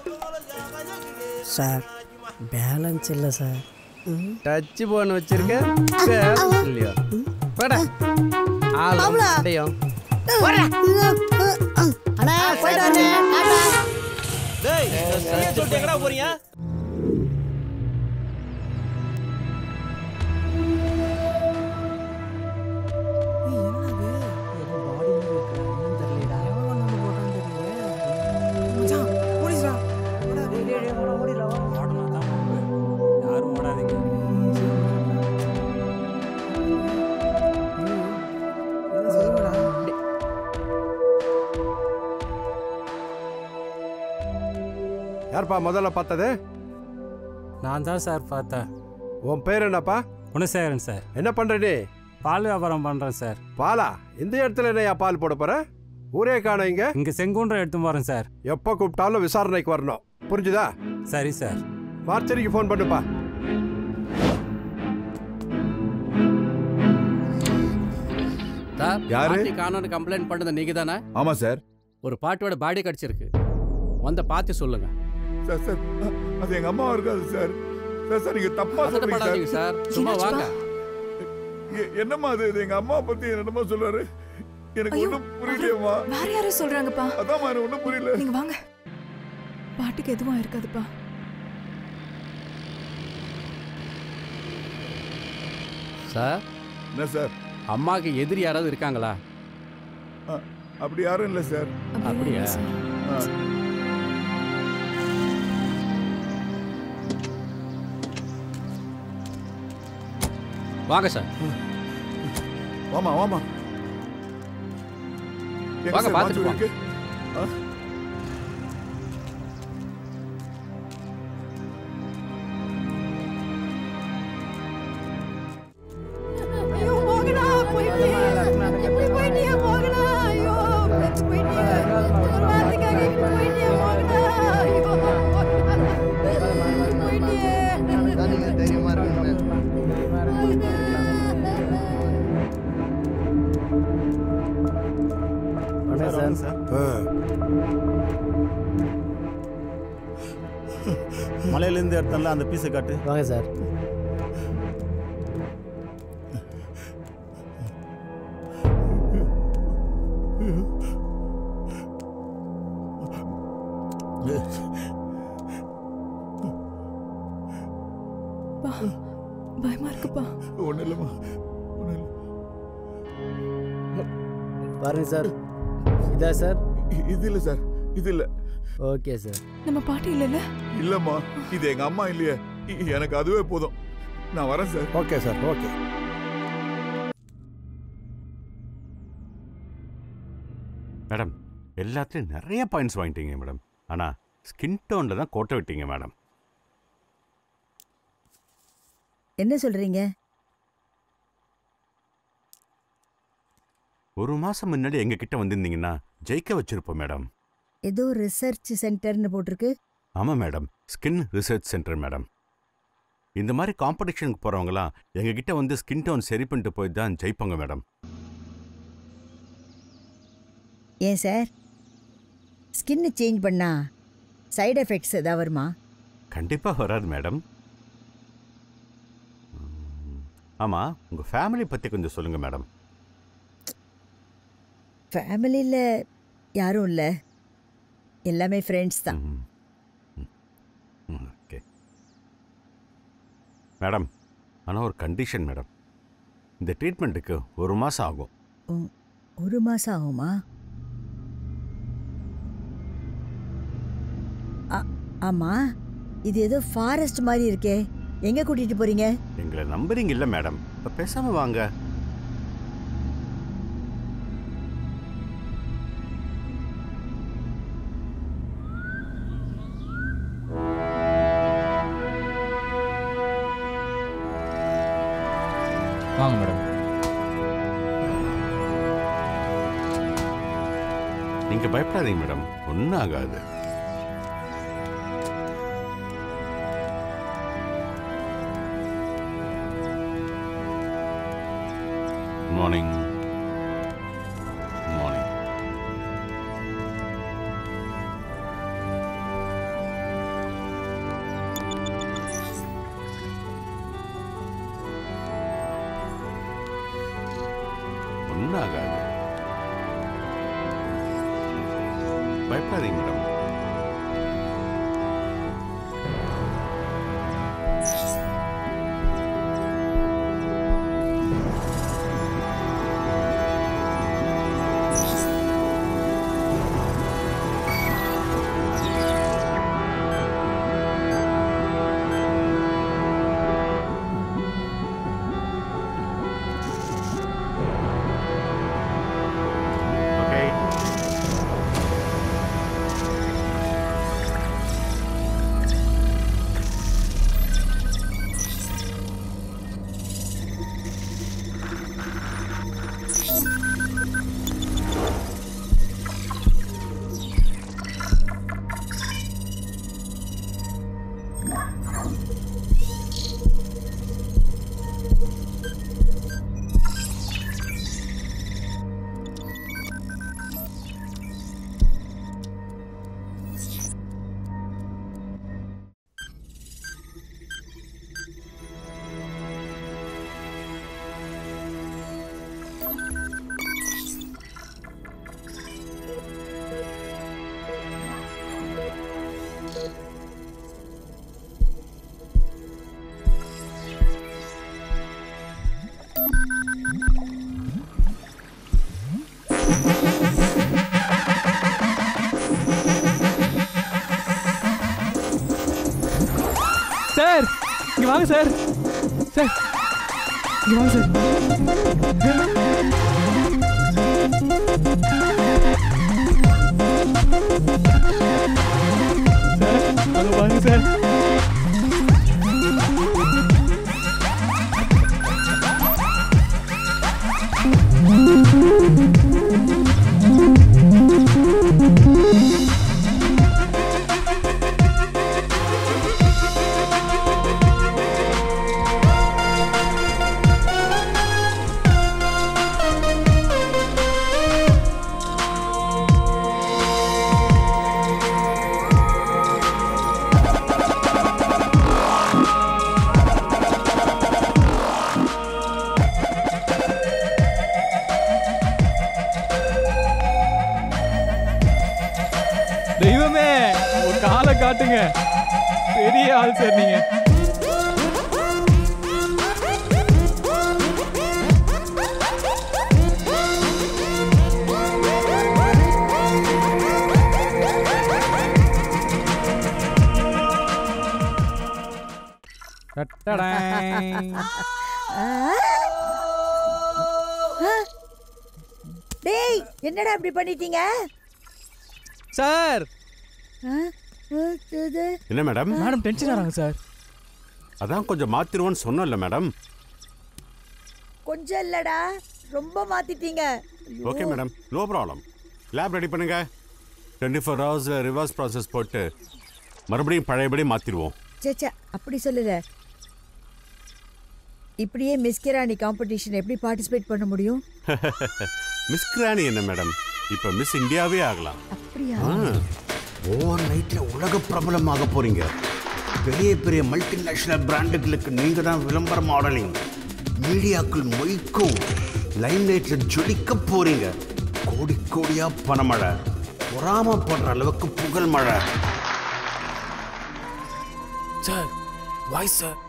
சார் பேலன்ஸ் இல்லை சார். டச் போன் வச்சிருக்க இல்லையா? போடா ஆளு அடையும். அண்ணா போயிட்டு வரேன். டேய் நீயே சொல்லிட்டு எங்கடா போறீங்க? யார்ப்பா முதல்ல பார்த்தது? நான் தான் சார் பார்த்தேன். உன் பேர் என்னப்பா? குணசேகரன் சார். என்ன பண்ற நீ? பால் வியாபாரம் பண்ணுறேன் சார். பாலா? இந்த இடத்துல என்னையா பால் போட போற? ஊரே காண இங்க. இங்கே செங்குன்றம் எடுத்து போகிறேன் சார். எப்போ கூப்பிட்டாலும் விசாரணைக்கு வரணும், புரிஞ்சுதா? சரி சார். மார்ச்சரிக்கு ஃபோன் பண்ணுப்பா. சார், யாரு? பாட்டி காணோன்னு கம்ப்ளைண்ட் பண்ணது நீங்க தானே? ஆமா சார். ஒரு பாட்டியோட பாடி கடிச்சிருக்கு, வந்த பார்த்து சொல்லுங்க. சார் சார் அது எங்க அம்மா இருக்காது சார். சார் சார் நீங்க தப்பா சொல்றீங்க சார். சும்மா வாங்க. என்னம்மா அது? எங்க அம்மா பத்தி என்னமா சொல்றாரு? எனக்கு ஒண்ணும் புரியலையேம்மா. வேற யாரும் சொல்றாங்கப்பா. அதாம்மா எனக்கு ஒண்ணும் புரியல. நீங்க வாங்க. பாட்டுக்கு எதுவும் இருக்காதுப்பா. சார். என்ன சார்? அம்மாக்கு எதிரி யாராவது இருக்காங்களா? அப்படி யாரும் இல்லை சார். அப்படியா? வாங்க சார். வாமா வாமா. வாங்க பார்த்துட்டு வாங்க. மலையிலேருந்து எடுத்தல அந்த பீஸை காட்டு. வாங்க சார். பயமா இருக்குப்பா. ஒண்ணு இல்லம்மா. பாருங்க சார். இதா சார்? இது இல்ல சார், இது இல்ல. Okay sir. நம்ம பாட்டி இல்லைல்ல? இல்லம்மா, இது எங்க அம்மா இல்லையே. எனக்கு அதுவே போதும். நான் வரேன் sir. Okay sir. Okay. Madam, எல்லாத்துலேயும் நிறைய பாயிண்ட்ஸ் வாங்கிட்டீங்க மேடம். ஆனால் ஸ்கின் டோனில் தான் கோட்டை விட்டீங்க மேடம். என்ன சொல்றீங்க? ஒரு மாதம் முன்னாடி எங்கள் கிட்ட வந்திருந்தீங்கன்னா ஜெயிக்க வச்சிருப்போம் மேடம். ஏதோ ரிசர்ச் சென்டர்னு போட்டிருக்கு. ஆமாம் madam, skin research center madam. இந்த மாதிரி காம்படிஷனுக்கு போகிறவங்களாம் எங்ககிட்ட வந்து ஸ்கின் டோன் சரி பண்ணிட்டு போய் தான் ஜெயிப்பாங்க மேடம். ஏன் சார், ஸ்கின்னு சேஞ்ச் பண்ணா சைடு எஃபெக்ட்ஸ் ஏதாவது வருமா? கண்டிப்பாக வராது மேடம். ஆமாம், உங்கள் ஃபேமிலி பற்றி கொஞ்சம் சொல்லுங்கள் மேடம். ஃபேமிலியில் யாரும் இல்லை, எல்லாமே ஃப்ரெண்ட்ஸ் தான். ஓகே மேடம், ஆனால் ஒரு கண்டிஷன் மேடம். இந்த ட்ரீட்மெண்ட்டுக்கு ஒரு மாதம் ஆகும். ஒரு மாதம் ஆகுமா? ஆமாம், இது ஏதோ ஃபாரஸ்ட் மாதிரி இருக்கே, எங்கே கூட்டிகிட்டு போகிறீங்க? எங்களை நம்புறீங்க இல்லை மேடம், இப்போ பேசாமல் வாங்க. வாங்க மேடம். நீங்க பயப்படாதீங்க மேடம், ஒன்றும் ஆகாது. Morning morning. ஒன்றும் ஆகாது, பயப்படாதீங்க மேடம். சார் இங்க வாங்க சார். சார் இங்க வாங்க சார். சார் அங்க வாங்க சார். தெய்வமே ஒரு காலை காட்டுங்க, பெரிய ஆள் சார் நீங்க. டேய் என்னடா இப்படி பண்ணிட்டீங்க சார்? என்ன மேடம்? மேடம் டென்ஷன் ஆறாங்க சார். அதான் கொஞ்சம் மாத்திருவோன்னு சொன்னோம்ல மேடம். கொஞ்சம் இல்லடா, ரொம்ப மாத்திட்டீங்க. Okay madam, no problem. Lab ready பண்ணுங்க. டுவெண்ட்டி ஃபோர் ஹவர்ஸில் ரிவர்ஸ் ப்ராசஸ் போட்டு மறுபடியும் பழையபடி மாற்றிடுவோம். சேச்சா அப்படி சொல்லல. இப்படியே மிஸ் கிராணி காம்படிஷன் எப்படி பார்ட்டிசிபேட் பண்ண முடியும்? மிஸ் கிராணி என்ன மேடம், இப்போ மிஸ் இந்தியாவே ஆகலாம். அப்படியா? ஓவர் நைட்ல உலக பிரபலமாக போறீங்க. பெரிய பெரிய மல்டிநேஷனல் பிராண்டுகளுக்கு நீங்க தான் விளம்பர மாடலிங். மீடியாக்கள் மொய்க்கும் லைம் லைட்ல ஜொலிக்க போறீங்க. கோடி கோடியா பணமழை, பொறாமப்படுற அளவுக்கு புகழ் மழை. Sir voice sir.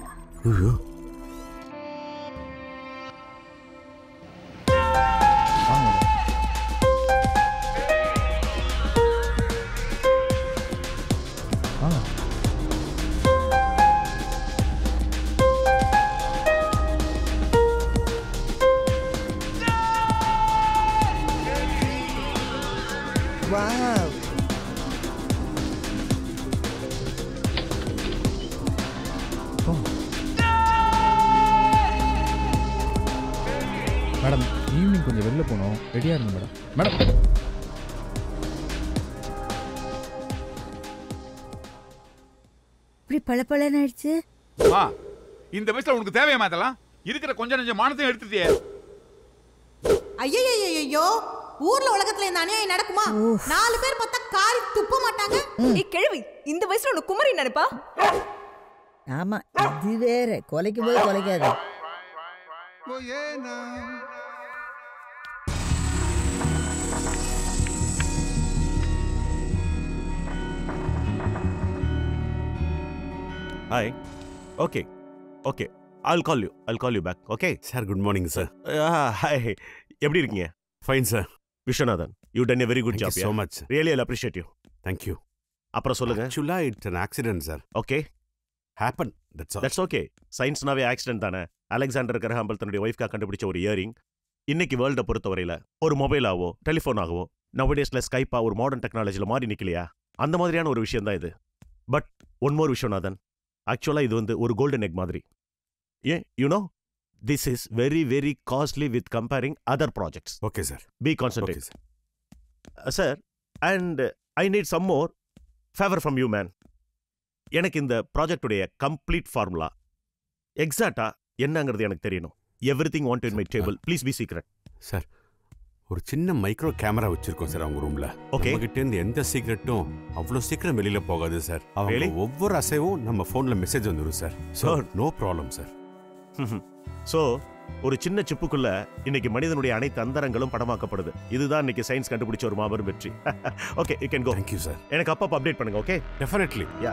Wow. Madam evening கொஞ்சம் வெளில போகணும், ரெடியாக இருங்க மேடம். மேடம் பளபளன்னு ஆயிடுச்சு. ஆ இந்த வயசுல உனக்கு தேவையா இதெல்லாம்? இருக்கிற கொஞ்ச நெஞ்ச மானத்தையும் எடுத்துட்டியே. ஐயோ ஊர்ல உலகத்துல இந்த அநியாயம் நடக்குமா? நாலு பேர் பார்த்தா காரி துப்ப மாட்டாங்க. ஏய் கிழவி, இந்த வயசுல உனக்கு குமரி நினைப்பா? ஆமா, இது வேற கொலைக்கும் போது கொலைக்காது. Hi. Okay. Okay. I'll call you. I'll call you back. Okay. Sir, good morning, sir. Uh, hi. எப்படி இருக்கீங்க? Fine, sir. Vishwanathan, you done a very good Thank job. you so yeah? much, sir. Really, I'll appreciate you. Thank you. அப்புறம் சொல்லுங்க. Actually, it's an accident, sir. Okay. Happened. That's all. That's okay. சயின்ஸ்னாவே accident தானே. Alexander Graham Bell தன்னுடைய ஒய்ஃப்காக கண்டுபிடிச்ச ஒரு earring இன்னைக்கு வேர்ல்டை பொறுத்தவரையில ஒரு மொபைலாவோ டெலிஃபோன் ஆகவோ நவடேஸ்ல ஸ்கைப்பா ஒரு மாடர்ன் டெக்னாலஜியில் மாறி நிக்கலையா? அந்த மாதிரியான ஒரு விஷயம் தான் இது. பட் ஒன் மோர் விஸ்வநாதன், ஆக்சுவலாக இது வந்து ஒரு கோல்டன் எக் மாதிரி. ஏன் you know this is very very costly with comparing other projects. Okay sir. Be concentrate sir. And I need some more favour from you man. எனக்கு இந்த ப்ராஜெக்டுடைய கம்ப்ளீட் ஃபார்முலா எக்ஸாக்டா என்னங்கிறது எனக்கு தெரியணும். Everything want in my table. Please be secret. Sir, ஒரு சின்ன micro camera வச்சிருக்கோம் சார் அவங்க ரூம்ல. ஓகே. கிட்ட இருந்து எந்த சீக்ரெட்டும் அவ்வளோ சீக்கிரம் வெளியில போகாது சார். அவங்க ஒவ்வொரு அசைவும் நம்ம போன்ல மெசேஜ் வந்துடும் sir. So no problem sir. So ஒரு சின்ன சிப்புக்குள்ள இன்னைக்கு மனிதனுடைய அனைத்து அந்தரங்களும் படமாக்கப்படுது. இதுதான் இன்னைக்கு சயின்ஸ் கண்டுபிடிச்ச ஒரு மாபெரும் வெற்றி. Okay, you can go. Thank you sir. எனக்கு அப்பப்போ அப்டேட் பண்ணுங்க. Okay, definitely. Yeah.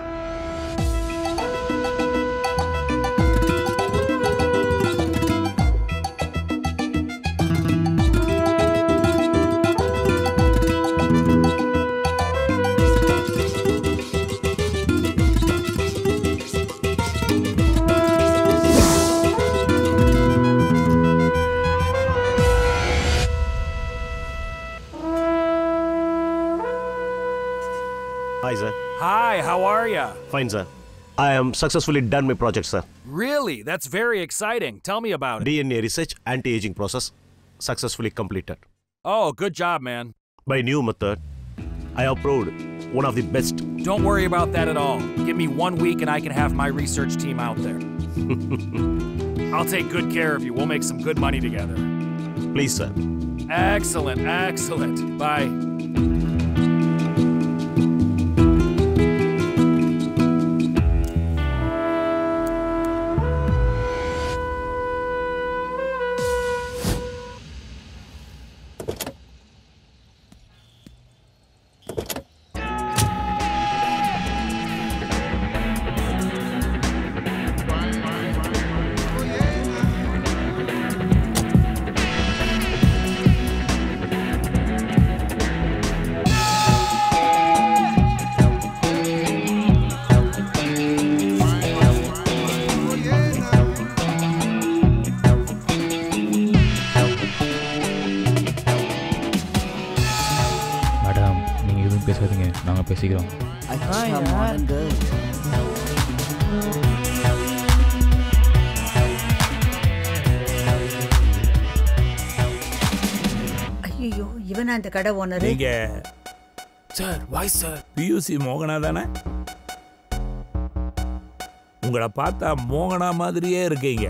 Hi, sir. Hi, how are ya? Fine, sir. I am successfully done my project, sir. Really? That's very exciting. Tell me about it. D N A research anti-aging process successfully completed. Oh, good job, man. By new method, I have proved one of the best. Don't worry about that at all. Give me one week and I can have my research team out there. I'll take good care of you. We'll make some good money together. Please, sir. Excellent, excellent. Bye. பேசாதீங்க, நாங்கள் பேசிக்கிறோம். ஐயோ, இவனா அந்த கடை owner? நீங்க sir voice sir PUC மோகனா தானே? உங்களை பார்த்தா மோகனா மாதிரியே இருக்கீங்க.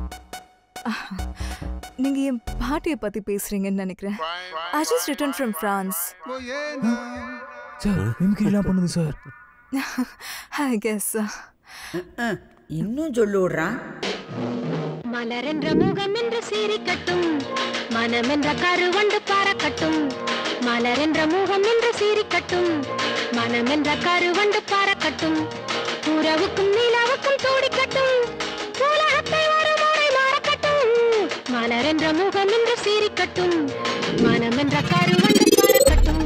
நீங்க என் பாட்டியை பத்தி பேசுறீங்கன்னு நினைக்கிறேன். I just returned from France. Sir மிமிக்ரிலாம் பண்ணுது சார். I guess. இன்னும் சொல்லுறான். மலரென்ற முகம் என்று சீரிக்கட்டும், மனமென்ற கருவண்டு பறக்கட்டும். மலரென்ற முகம் என்று சீரிக்கட்டும், மனமென்ற கருவண்டு பறக்கட்டும். உறவுக்கும் நிலவுக்கும் தூடிக்கட்டும், உலகத்தை ஒரு முறை மாறக்கட்டும். மலரென்ற முகம் என்று சீரிக்கட்டும், மனமென்ற கருவண்டு பறக்கட்டும்.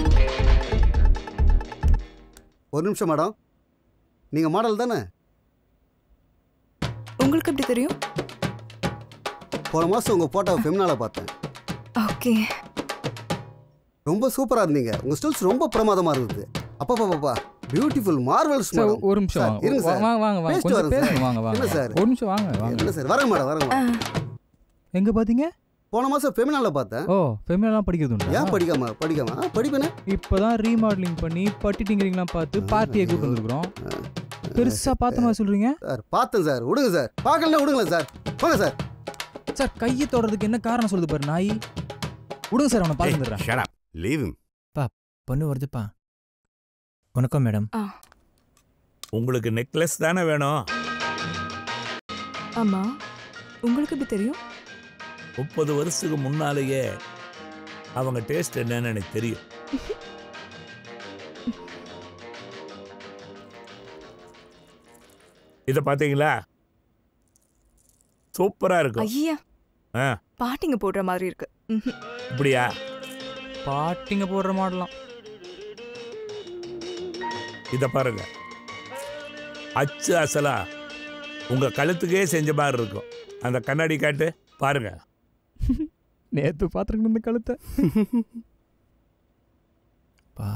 ஒரு நிமிஷம் மேடம், நீங்க மாடல் தானே? உங்களுக்கு எப்படி தெரியும்? போன மாசம் உங்க போட்டோ ஃபெமினால பார்த்தேன். ஓகே. ரொம்ப சூப்பரா இருந்தீங்க. உங்க ஸ்டில்ஸ் ரொம்ப பிரமாதமா இருந்தது. அப்பா பாப்பா பியூட்டிஃபுல் மார்வெல்ஸ் மேடம். ஒரு நிமிஷம் இருங்க சார். வாங்க வாங்க வாங்க கொஞ்சம் பேசுங்க. வாங்க வாங்க. என்ன சார்? ஒரு நிமிஷம் வாங்க வாங்க. என்ன சார்? வரேன் மேடம், வரேன் மேடம். எங்க பாத்தீங்க? போன மாசம் ஃபெமினால பார்த்தேன். ஓ, ஃபெமினாலாம் படிக்கிறது உண்டா? ஏன் படிக்காம படிக்காம படிப்பேனே. இப்போதான் ரீமாடலிங் பண்ணி பட்டி டிங்கரிங்லாம் பார்த்து பார்ட்டியை கூட்டு வந்துருக்கோம். பெருசா பார்த்தமா சொல்றீங்க சார் பார்த்தேன் சார் விடுங்க சார் பார்க்கலன்னா விடுங்களேன் சார் போங்க சார் சார் கையை தொடறதுக்கு என்ன காரணம் சொல்லுது பாரு நாய் விடுங்க சார் அவனை பார்த்துடுறேன் ஷட் அப் லீவ் ஹிம் பா பொண்ணு வருதுப்பா வணக்கம் மேடம் உங்களுக்கு நெக்லஸ் தானே வேணும் ஆமா உங்களுக்கு எப்படி தெரியும் முப்பது வருஷத்துக்கு முன்னாலேயே அவங்க டேஸ்ட் என்னன்னு எனக்கு தெரியும் இத பாத்தீங்களா சூப்பரா இருக்கும் ஐயா ஆ பாட்டிங்க போடுற மாதிரி இருக்கு ம்ஹும். இப்படியா பாட்டிங்க போடுற மாடலாம் இத பாருங்க அச்சு அசலா உங்க கழுத்துக்கே செஞ்ச மாதிரி இருக்கும் அந்த கண்ணாடி காட்டு பாருங்க நேத்து பாத்துருக்கணும் இந்த கழுத்தை பா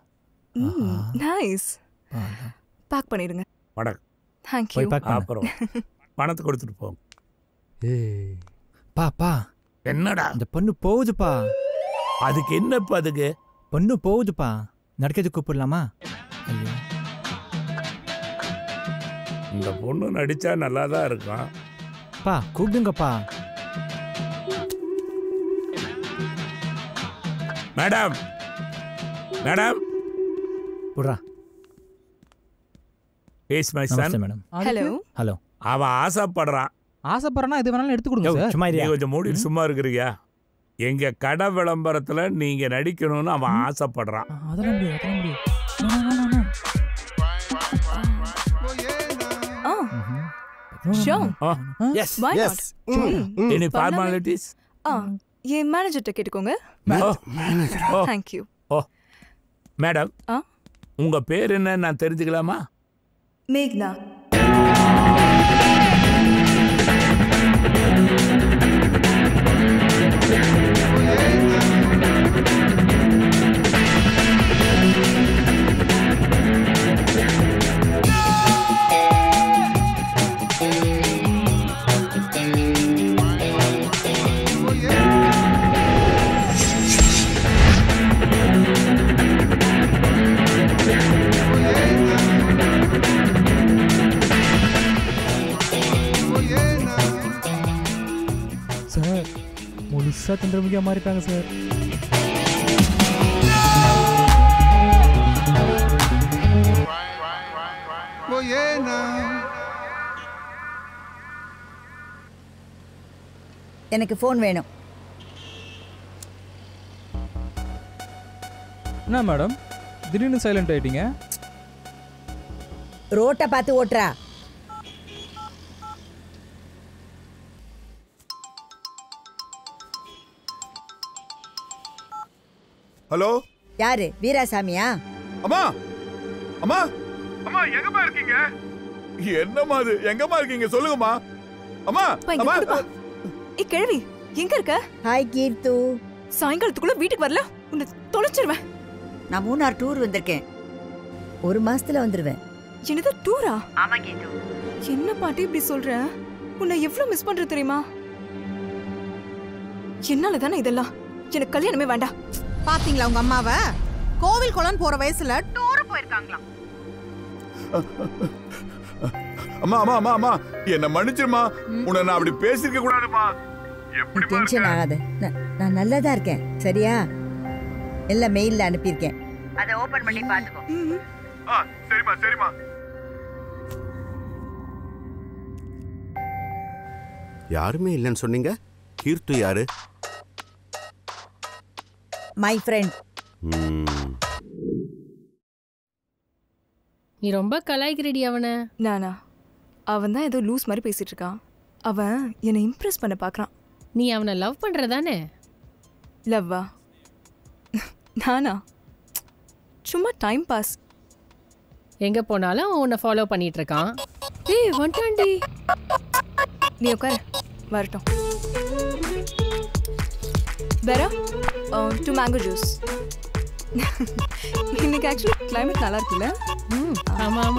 நைஸ் பேக் பண்ணிடுங்க வணக்கம் தேங்க் யூ போய் பேக் பண்ணு அப்புறம் பணத்தை கொடுத்துட்டு போங்க ஏய் பா பா என்னடா இந்த பொண்ணு போகுதுப்பா அதுக்கு என்னப்பா அதுக்கு பொண்ணு போகுதுப்பா நடக்கிறது கூப்பிடலாமா ஐயோ இந்த பொண்ணு நடிச்சா நல்லா தான் இருக்கும் பா கூப்பிடுங்கப்பா மேடம் மேடம் புறா is my namaste son madam hello hello அவன் ஆசைப்படுறான் ஆசைப்படுறனா இது வேணாலும் எடுத்து கொடுங்க சார் சும்மா நீ இரியா கொஞ்சம் மூடி சும்மா இருக்கிறியா எங்க கடை விளம்பரத்துல நீங்க நடிக்கணும்னு அவன் ஆசைப்படுறான் அதெல்லாம் முடியாது அதெல்லாம் முடியாது No, no, no, no, no. Oh, sure. Yes. Why Yes. not? Mm. Mm. Any formalities? Ah, என் மேனேஜர்ட்ட கேட்டுக்கோங்க தேங்க் யூ ஓ மேடம் ஆ உங்க பேர் என்ன நான் தெரிஞ்சுக்கலாமா மேக்னா சார் முழுசா சந்திரமுகியா மாறிட்டாங்க சார் எனக்கு ஃபோன் வேணும். என்ன மேடம் திடீர்னு சைலண்ட் ஆயிட்டீங்க? ரோட்டை பார்த்து ஓட்டுறா. ஹலோ யாரு வீராசாமியா? அம்மா அம்மா அம்மா எங்கம்மா இருக்கீங்க? என்னம்மா அது எங்கம்மா இருக்கீங்க சொல்லுங்கம்மா. அம்மா அம்மா ஏய் கிழவி எங்க இருக்க? ஹாய் கீர்த்து. சாயங்காலத்துக்குள்ள வீட்டுக்கு வரல உன்னை தொலைச்சிருவேன். நான் மூணார் டூர் வந்திருக்கேன். ஒரு மாசத்துல வந்துருவேன். என்னது டூரா? ஆமா கீர்த்து. என்ன பாட்டி இப்படி சொல்ற? உன்னை எவ்வளவு மிஸ் பண்ற தெரியுமா? என்னால தானே இதெல்லாம். எனக்கு கல்யாணமே வேண்டாம். பாத்தீங்களா உங்க அம்மாவை? கோவில் குளம் போற வயசுல டூர் போயிருக்காங்களாம். அம்மா அம்மா அம்மா அம்மா என்ன மன்னிச்சிருமா. உன்னை நான் அப்படி பேசிருக்க கூடாதுமா. எப்படி டென்ஷன் ஆகாத. நான் நல்லதா இருக்கேன். சரியா? எல்லாம் மெயில்ல அனுப்பியிருக்கேன். அதை ஓபன் பண்ணி பாத்துக்கோ. ஆ சரிமா சரிமா. யாருமே இல்லைன்னு சொன்னீங்க. கீர்த்து யாரு? My friend. நீ ரொம்ப கலாய்க்கிறடி அவனை. நானா அவன் தான் ஏதோ லூஸ் மாதிரி பேசிட்டு இருக்கான். அவன் என்னை இம்ப்ரெஸ் பண்ண பார்க்கறான். நீ அவனை லவ் பண்றதானே? லவ்வா? நானா சும்மா டைம் பாஸ். எங்க போனாலும் உன்னை ஃபாலோ பண்ணிட்டு இருக்கான். ஏய் வந்துட்டான்டி. நீ உட்காரு வரட்டும். வேற டூ மேங்கோ ஜூஸ். இன்னைக்கு ஆக்சுவலி கிளைமேட் நல்லா இருக்குல்ல? ம் ஆமா ஆமா.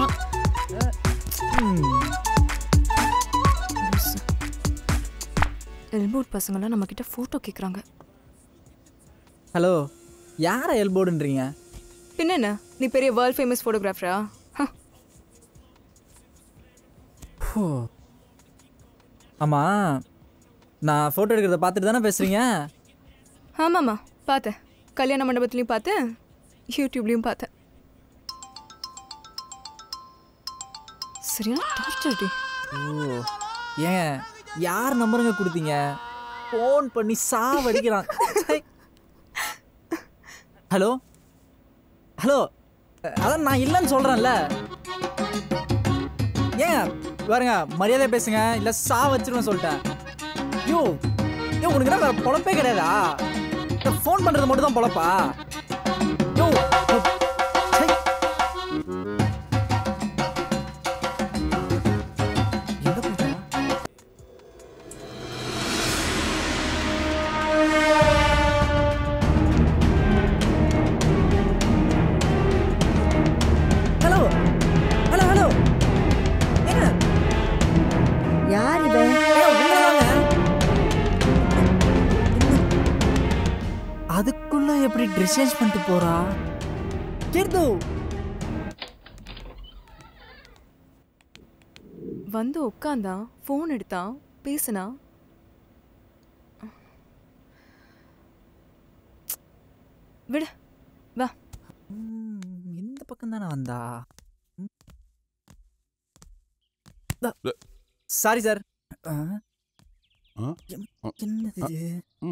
எல்போர்ட் பசங்களாம் நம்ம கிட்ட ஃபோட்டோ கேட்குறாங்க. ஹலோ யாரை எல்போர்டுன்றீங்க? பின்ன என்ன நீ பெரிய வேர்ல்ட் ஃபேமஸ் ஃபோட்டோகிராஃபரா? ஆமாம், நான் ஃபோட்டோ எடுக்கிறத பார்த்துட்டு தானே பேசுகிறீங்க? ஆமாம்மா பார்த்தேன். கல்யாண மண்டபத்துலேயும் பார்த்தேன், யூடியூப்லேயும் பார்த்தேன். சரியா டார்ச்சர் டி. ஓ ஏன் யார் நம்பருங்க கொடுத்தீங்க? ஃபோன் பண்ணி சாவடிக்கிறான். ஹலோ ஹலோ, அதான் நான் இல்லைன்னு சொல்கிறேன்ல. ஏன் பாருங்க, மரியாதை பேசுங்க, இல்லை சா வச்சிருவேன் சொல்லிட்டேன். யோ யோ உனக்கு என்ன வேறு பொழப்பே கிடையாதா? ஃபோன் பண்ணுறது மட்டும் தான் பொழப்பா? யோ அதுக்குள்ள எப்படி ட்ரெஸ் சேஞ்ச் பண்ணிட்டு போறா? கீர்த்து வந்து உட்காந்தான், ஃபோன் எடுத்தான், பேசுனா. விடு வா. இந்த பக்கம் தானே வந்தா? Sorry sir. என்னது இது?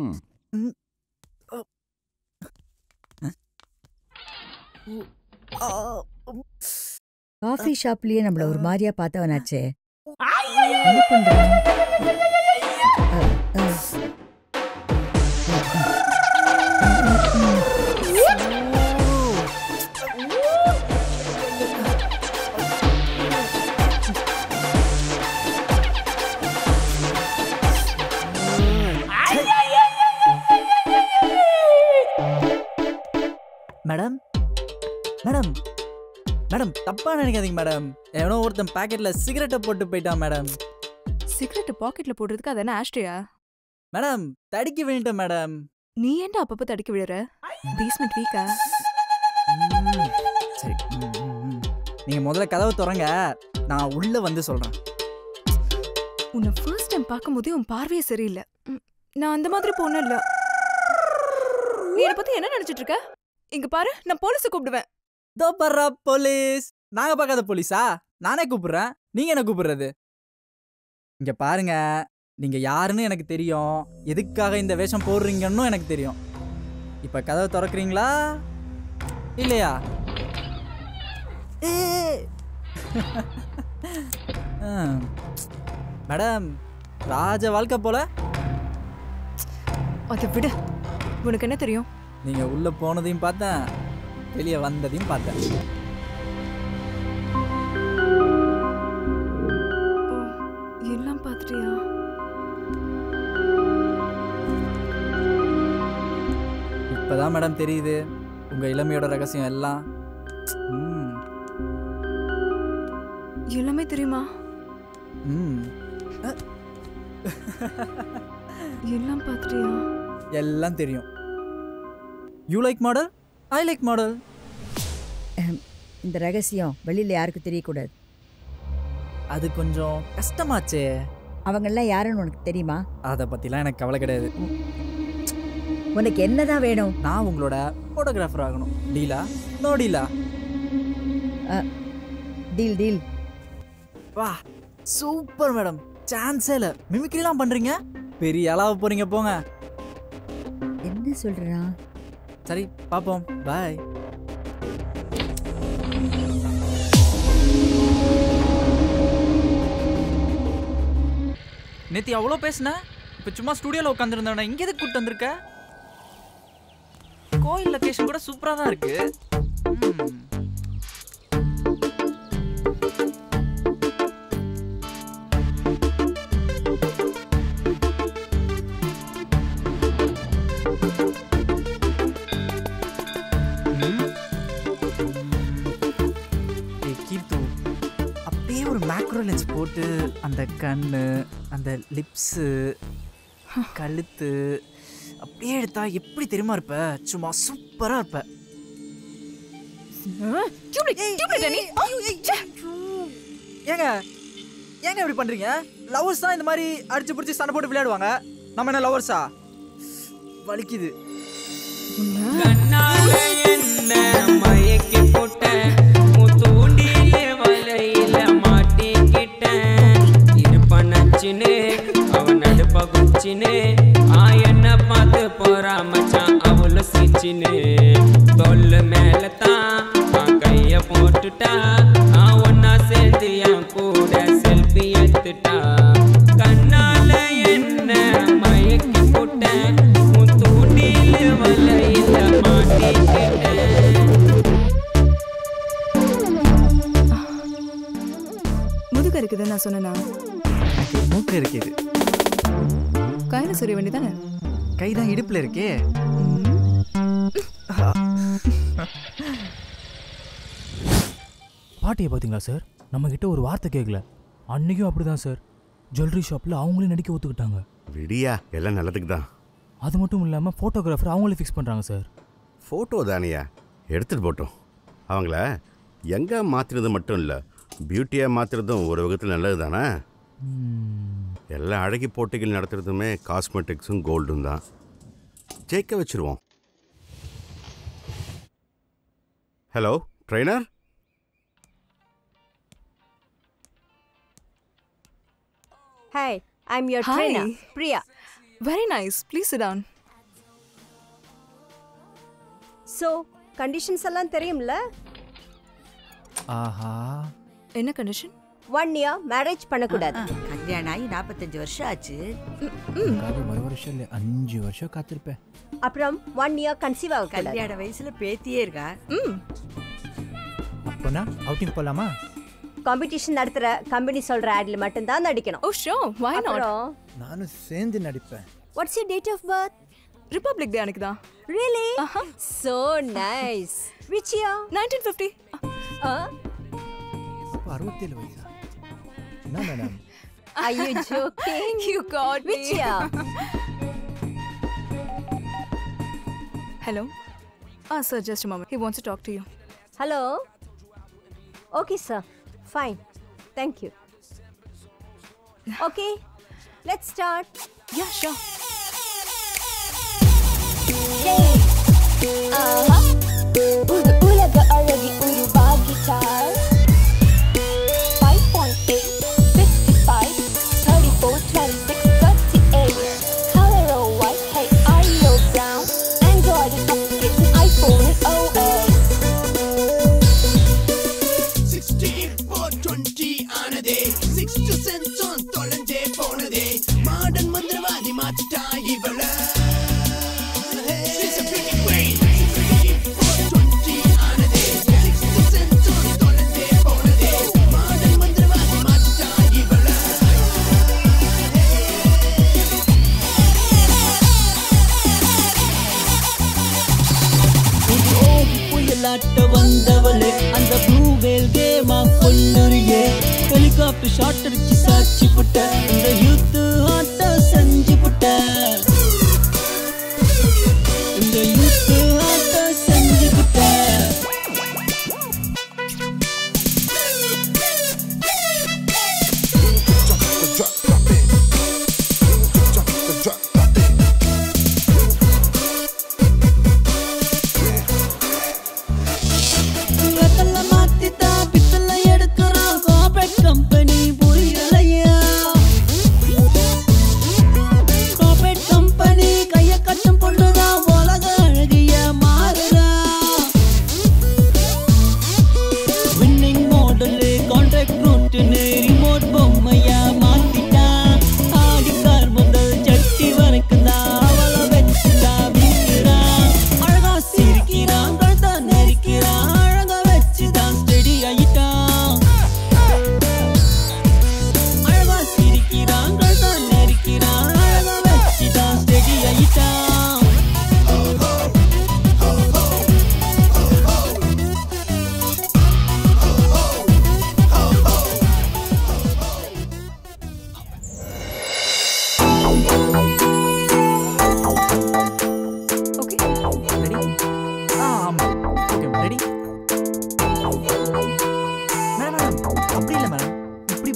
காஃபி ஷாப்லயே நம்மள ஒரு மாதிரியா பார்த்தவனாச்சே, என்ன பண்றான்? மேடம் மேடம் மேடம் தப்பா நினைக்காதீங்க மேடம். எவனோ ஒருத்தன் பாக்கெட்ல சிகரெட்டை போட்டு போயிட்டான் மேடம். சிகரெட் பாக்கெட்ல போடுறதுக்கு அது என்ன ஆஸ்ட்ரியா? மேடம் தடிக்க விழுந்துட்டேன் மேடம். நீ ஏன்டா அப்பப்போ தடிக்க விழுற? பேஸ்மெண்ட் வீக்கா? சரி, நீங்க முதல்ல கதவை திறங்க, நான் உள்ள வந்து சொல்றேன். உன்னை ஃபர்ஸ்ட் டைம் பார்க்கும்போதே உன் பார்வையே சரியில்லை. நான் அந்த மாதிரி பொண்ணு இல்ல. நீ என்னை பத்தி என்ன நினைச்சிட்டு இருக்க? இங்க பாரு, நான் போலீஸை கூப்பிடுவேன். தோ பர்றா போலீஸ். நாங்க பார்க்காத போலீஸா? நானே கூப்பிடுறேன், நீங்க என்ன கூப்பிடுறது? இங்க பாருங்க, நீங்க யாருன்னு எனக்கு தெரியும், எதுக்காக இந்த வேஷம் போடுறீங்கன்னு எனக்கு தெரியும். இப்ப கதவை திறக்கிறீங்களா இல்லையா? மேடம் ராஜ வாழ்க்கை போல. அதை விட உனக்கு என்ன தெரியும்? நீங்க உள்ள போனதையும் பார்த்தேன், வெளியே வந்ததையும் பார்த்தேன். எல்லாம் பார்த்துட்டியா? இப்பதான் மேடம் தெரியுது உங்க இளமையோட ரகசியம் எல்லாம். எல்லாமே தெரியுமா? ம் எல்லாம் பார்த்துட்டியா? எல்லாம் தெரியும். You like model, I like model. இந்த ரகசியம் வெளியில யாருக்கும் தெரியக்கூடாது. அது கொஞ்சம் கஷ்டமாச்சே. அவங்கெல்லாம் யாருன்னு உனக்கு தெரியுமா? அதை பத்திலாம் எனக்கு கவலை கிடையாது. உனக்கு என்னதான் வேணும்? நான் உங்களோட போட்டோகிராஃபர் ஆகணும். டீலா? நோ டீலா? Deal deal. வா சூப்பர் மேடம், சான்ஸே இல்லை. மிமிக்ரிலாம் பண்றீங்க, பெரிய அளவு போறீங்க போங்க. என்ன சொல்றா? சரி பாப்போம், பாய். நேத்தி அவ்வளோ பேசுன, இப்போ சும்மா ஸ்டுடியோவில் உட்காந்துருந்தேன். இங்கே எதுக்கு கூப்பிட்டு வந்திருக்க? கோயில் லொகேஷன் கூட சூப்பராக தான் இருக்கு. மேக்ரோ லென்ஸ் போட்டு அந்த கண்ணு, அந்த லிப்ஸு, கழுத்து அப்படியே எடுத்தா எப்படி தெரியுமா இருப்ப? சும்மா சூப்பரா இருப்ப. ஏங்க ஏங்க இப்படி பண்றீங்க? லவர்ஸ் தான் இந்த மாதிரி அடிச்சு பிடிச்சி சண்டை போட்டு விளையாடுவாங்க. நம்ம என்ன லவர்ஸா? வலிக்குது. கண்ணால என்ன மயக்கி போட்டேன், முத்தூண்டில வலையில மாட்டிக்கிட்டேன். இருப்பனச்சின்னு அவன் நடுப்ப குச்சின்னு ஆ என்ன பார்த்து போறா மச்சான் அவளு சிச்சின்னு. தொல்லு மேல தான் கைய போட்டுட்டா, நான் ஒன்னா சேர்ந்து என் கூட செல்ஃபி எடுத்துட்டா. கண்ணால என்ன மயக்கி போட்டேன், முத்தூண்டில வலையில மாட்டிக்கிட்டேன். முதுகு இருக்குதுன்னு நான் சொன்னேனா? மூக்கு இருக்குது. கையில சொரிய வேண்டியதானே? கைதான் இடுப்புல இருக்கே. பாட்டியை பார்த்தீங்களா சார்? நம்ம கிட்ட ஒரு வார்த்தை கேட்கல. அன்னைக்கும் அப்படிதான் சார். ஜுவல்லரி ஷாப்பில் அவங்களே நடிக்க ஒத்துக்கிட்டாங்க. விடியா, எல்லாம் நல்லதுக்கு தான். அது மட்டும் இல்லாமல் ஃபோட்டோகிராஃபர் அவங்களே ஃபிக்ஸ் பண்ணுறாங்க சார். ஃபோட்டோ தானியா, எடுத்துகிட்டு போட்டோம். அவங்கள எங்கே மாற்றினது மட்டும் இல்லை, பியூட்டியாக மாற்றுறதும் ஒரு விதத்தில் நல்லது தானே. எல்லா அழகி போட்டிகள் நடத்துறதுமே காஸ்மெட்டிக்ஸும் கோல்டும் தான். ஜெயிக்க வச்சுருவோம். Hello trainer. Hi, I'm your Hi. trainer, Priya. Very nice. Please sit down. So, conditions எல்லாம் தெரியும்ல? ஆஹா. என்ன கண்டிஷன்? ஒன் இயர் மேரேஜ் பண்ணக்கூடாது. கல்யாணம் ஆகி நாற்பத்தஞ்சு வருஷம் ஆச்சு. ஒரு வருஷம் இல்லை, அஞ்சு வருஷம் காத்திருப்பேன். அப்புறம் ஒன் இயர் கன்சீவ் ஆக கல்யாண வயசுல பேத்தியே இருக்கா. ம். அப்போனா அவுட்டிங் போகலாமா? காம்படிஷன் நடத்துற கம்பெனி சொல்ற ஆட்ல மட்டும் தான் நடிக்கணும். Oh sure, why not? நானும் சேர்ந்து நடிப்பேன். What's your date of birth? Republic Day அன்னைக்கு தான். Really? Uh-huh. So nice. Which year? nineteen fifty. Uh? அப்போ அறுபத்தேழு வயசா? என்ன madam? Are you joking? You got me. Which year? Hello. Ah sir, just a moment. He wants to talk to you. Hello. Okay sir. Fine. Thank you. Okay. Let's start. Yeah, sure. Aha. Udu ulaga alagi uruvagitar. five point eight, fifty-five, thirty-four, twenty-six, thirty-eight. Color or white, hey, are you brown? Android is updated, iPhone is O S. sixty-four twenty ஆனதே, sixth sense on தொலைஞ்சே போனதே, மாடன் மந்திரவாதி மாத்திட்டா இவள. She's a pretty queen. sixty-four twenty ஆனதே, sixth sense on தொலைஞ்சே போனதே, மாடன் மந்திரவாதி மாத்திட்டா இவள. ஓடி புயலாட்ட வந்தவளே, அந்த ப்ளூ வேல் கேமா கொல்லுறியே. ஹெலிகாப்டர் ஷாட் அடிச்சு சாட்சி புட்ட, இந்த யூத்து ஆட்ட செஞ்சு புட்ட. இந்த யூத்து ஆட்ட செஞ்சு புட்ட. வெத்தல மாத்திட்டா பித்தல எடுக்கிறான் கார்பரேட் கம்பெனி புரியலையா.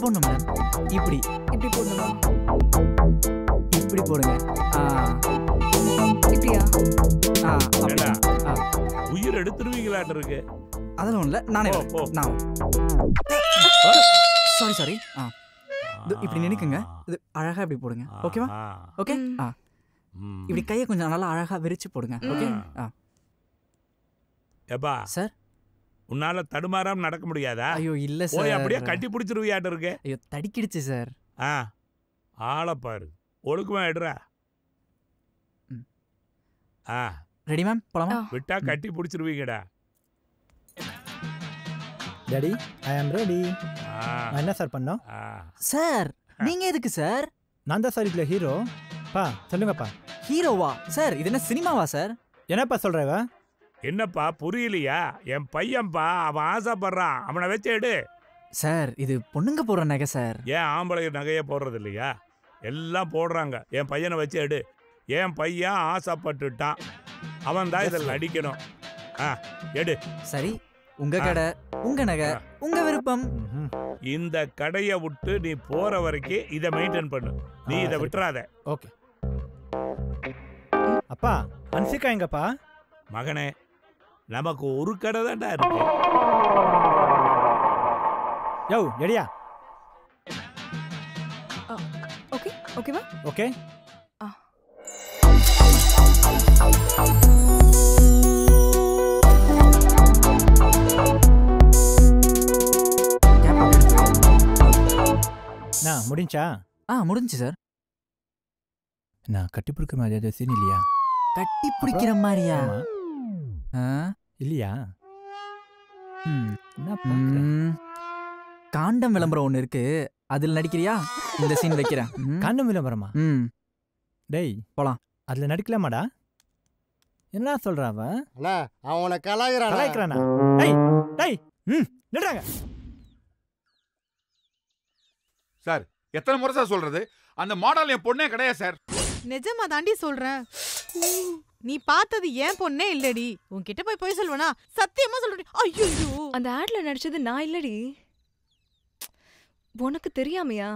போடணும் மேடம். இப்படி இப்படி போடணுமா? இப்படி போடுங்க. ஆ இப்படியா? ஆ அப்படி. ஆ உயிர் எடுத்துருவீங்களாட்டு இருக்கு. அதெல்லாம் இல்ல, நானே நான் சாரி சாரி. ஆ இது இப்படி நினைக்குங்க. இது அழகா இப்படி போடுங்க. ஓகேவா? ஓகே. ஆ இப்படி கையை கொஞ்சம் நல்லா அழகா விரிச்சு போடுங்க. ஓகே. ஆ ஏப்பா சார், உன்னால தடுமாறாம நடக்க முடியாதா? ஐயோ இல்ல சார். போய் அப்படியே கட்டி பிடிச்சிருவியாட்டு இருக்கு. ஐயோ தடிக்கிடுச்சு சார். ஆ ஆளை பாரு, ஒழுக்கமா எடுறா. ஆ ரெடி மேம், போலாமா? விட்டா கட்டி பிடிச்சிருவீங்கடா. Daddy, I am ready. நான் என்ன சார் பண்ணோம்? சார் நீங்க எதுக்கு சார்? நான் தான் சார் இதுல ஹீரோ. பா சொல்லுங்கப்பா. ஹீரோவா சார்? இது என்ன சினிமாவா சார்? என்னப்பா சொல்றவ? என்னப்பா புரியலையா? என் பையன்பா, அவன் ஆசைப்படுறான், அவனை வச்சு எடு. சார் இது பொண்ணுங்க போடுற நகை சார். ஏன் ஆம்பளை நகையை போடுறது இல்லையா? எல்லாம் போடுறாங்க. என் பையனை வச்சு எடு. என் பையன் ஆசைப்பட்டுட்டான், அவன் தான் இதில் நடிக்கணும். ஆ எடு. சரி, உங்க கடை, உங்க நகை, உங்க விருப்பம். இந்த கடையை விட்டு நீ போற வரைக்கும் இதை மெயின்டைன் பண்ணு. நீ இதை விட்டுறாத. ஓகே. அப்பா அன்சிகா எங்கப்பா? மகனே, நமக்கு ஒரு கடை தான்டா இருக்கு. யோ ரெடியா? ஓகே ஓகேவா? ஓகே. நான் முடிஞ்சா? ஆ முடிஞ்சு சார். நான் கட்டி பிடிக்கிற மாதிரி ஏதாவது சீன் இல்லையா? கட்டி பிடிக்கிற மாதிரியா? இல்லையா? காண்டம் விளம்பரம் ஒன்று இருக்கு, அதில் நடிக்கிறியா? இந்த சீன் வைக்கிறேன். காண்டம் விளம்பரமா? ம் டேய் போலாம். அதில் நடிக்கலாமாடா? என்ன சொல்ற அவன்? அண்ணா அவனை கலாய்கிறான். கலாய்க்கிறானா? டேய் டேய் ம் நில்றாங்க. சார் எத்தனை முறை சார் சொல்றது? அந்த மாடல் என் பொண்ணே கிடையாது சார். நிஜமா தாண்டி சொல்றேன். நீ பார்த்தது ஏன் பொண்ணே இல்லடி. உன்கிட்ட போய் போய் சொல்வனா? சத்தியமா சொல்றடி. ஐயோ அந்த ஆட்ல நடிச்சது நான் இல்லடி. உனக்கு தெரியாமையா?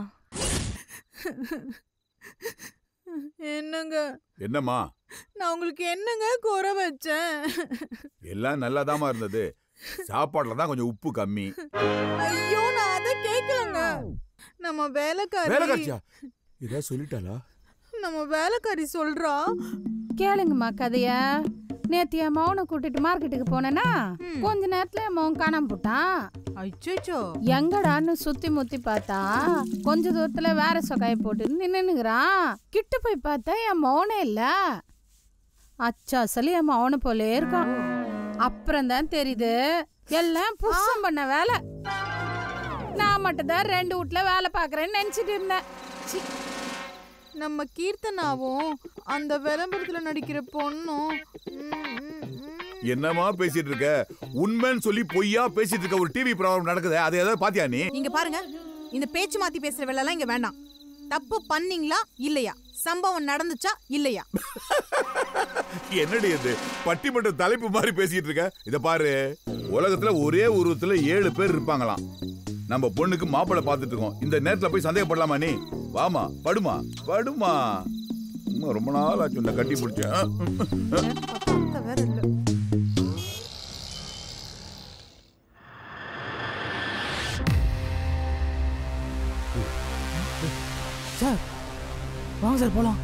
என்னங்க? என்னம்மா? நான் உங்களுக்கு என்னங்க குறை வச்சேன்? எல்லாம் நல்லாதாமா இருந்தது. சாப்பாடுல தான் கொஞ்சம் உப்பு கம்மி. ஐயோ நான் அத கேக்கலங்க. நம்ம வேலைக்காரி வேலைக்காரியா? இதா சொல்லிட்டாளா? நம்ம வேலைக்காரி சொல்றா. கேளுங்கம்மா கதைய. நேத்து என் மௌனை கூட்டிட்டு மார்க்கெட்டுக்கு போனேன்னா கொஞ்ச நேரத்துல என் மௌன் காணாம போட்டான். அச்சோ எங்கடான்னு சுத்தி முத்தி பார்த்தா கொஞ்ச தூரத்துல வேற சொக்காய போட்டு நின்னுங்கிறான். கிட்ட போய் பார்த்தா என் மௌனே இல்ல. அச்சா சொல்லி என் மௌனை போலே இருக்கான். அப்புறம் தான் தெரியுது எல்லாம் புஷம் பண்ண வேலை. நான் மட்டும் தான் ரெண்டு வீட்டுல வேலை பாக்குறேன்னு நினைச்சிட்டு இருந்தேன். நம்ம கீர்த்தனாவும் அந்த விளம்பரத்துல நடிக்கிற பொண்ணும் என்னமா பேசிட்டு இருக்க? உண்மைன்னு சொல்லி பொய்யா பேசிட்டு இருக்க ஒரு டிவி ப்ரோகிராம் நடக்குது. அது ஏதாவது பாத்தியா நீ? இங்க பாருங்க, இந்த பேச்சு மாத்தி பேசுற வேலை எல்லாம் இங்க வேண்டாம். தப்பு பண்ணீங்களா இல்லையா? சம்பவம் நடந்துச்சா இல்லையா? என்னடி இது பட்டிமன்ற தலைப்பு மாதிரி பேசிட்டு இருக்க? இத பாரு, உலகத்துல ஒரே உருவத்துல ஏழு பேர் இருப்பாங்களாம். நம்ம பொண்ணுக்கு மாப்பிள்ளை பார்த்துட்டு இருக்கோம். இந்த நேரத்துல போய் சந்தேகப்படலாமா நீ? வாமா, படுமா படுமா. ரொம்ப நாள் ஆச்சு இந்த கட்டி பிடிச்சேன். சார் வாங்க சார் போலாம்.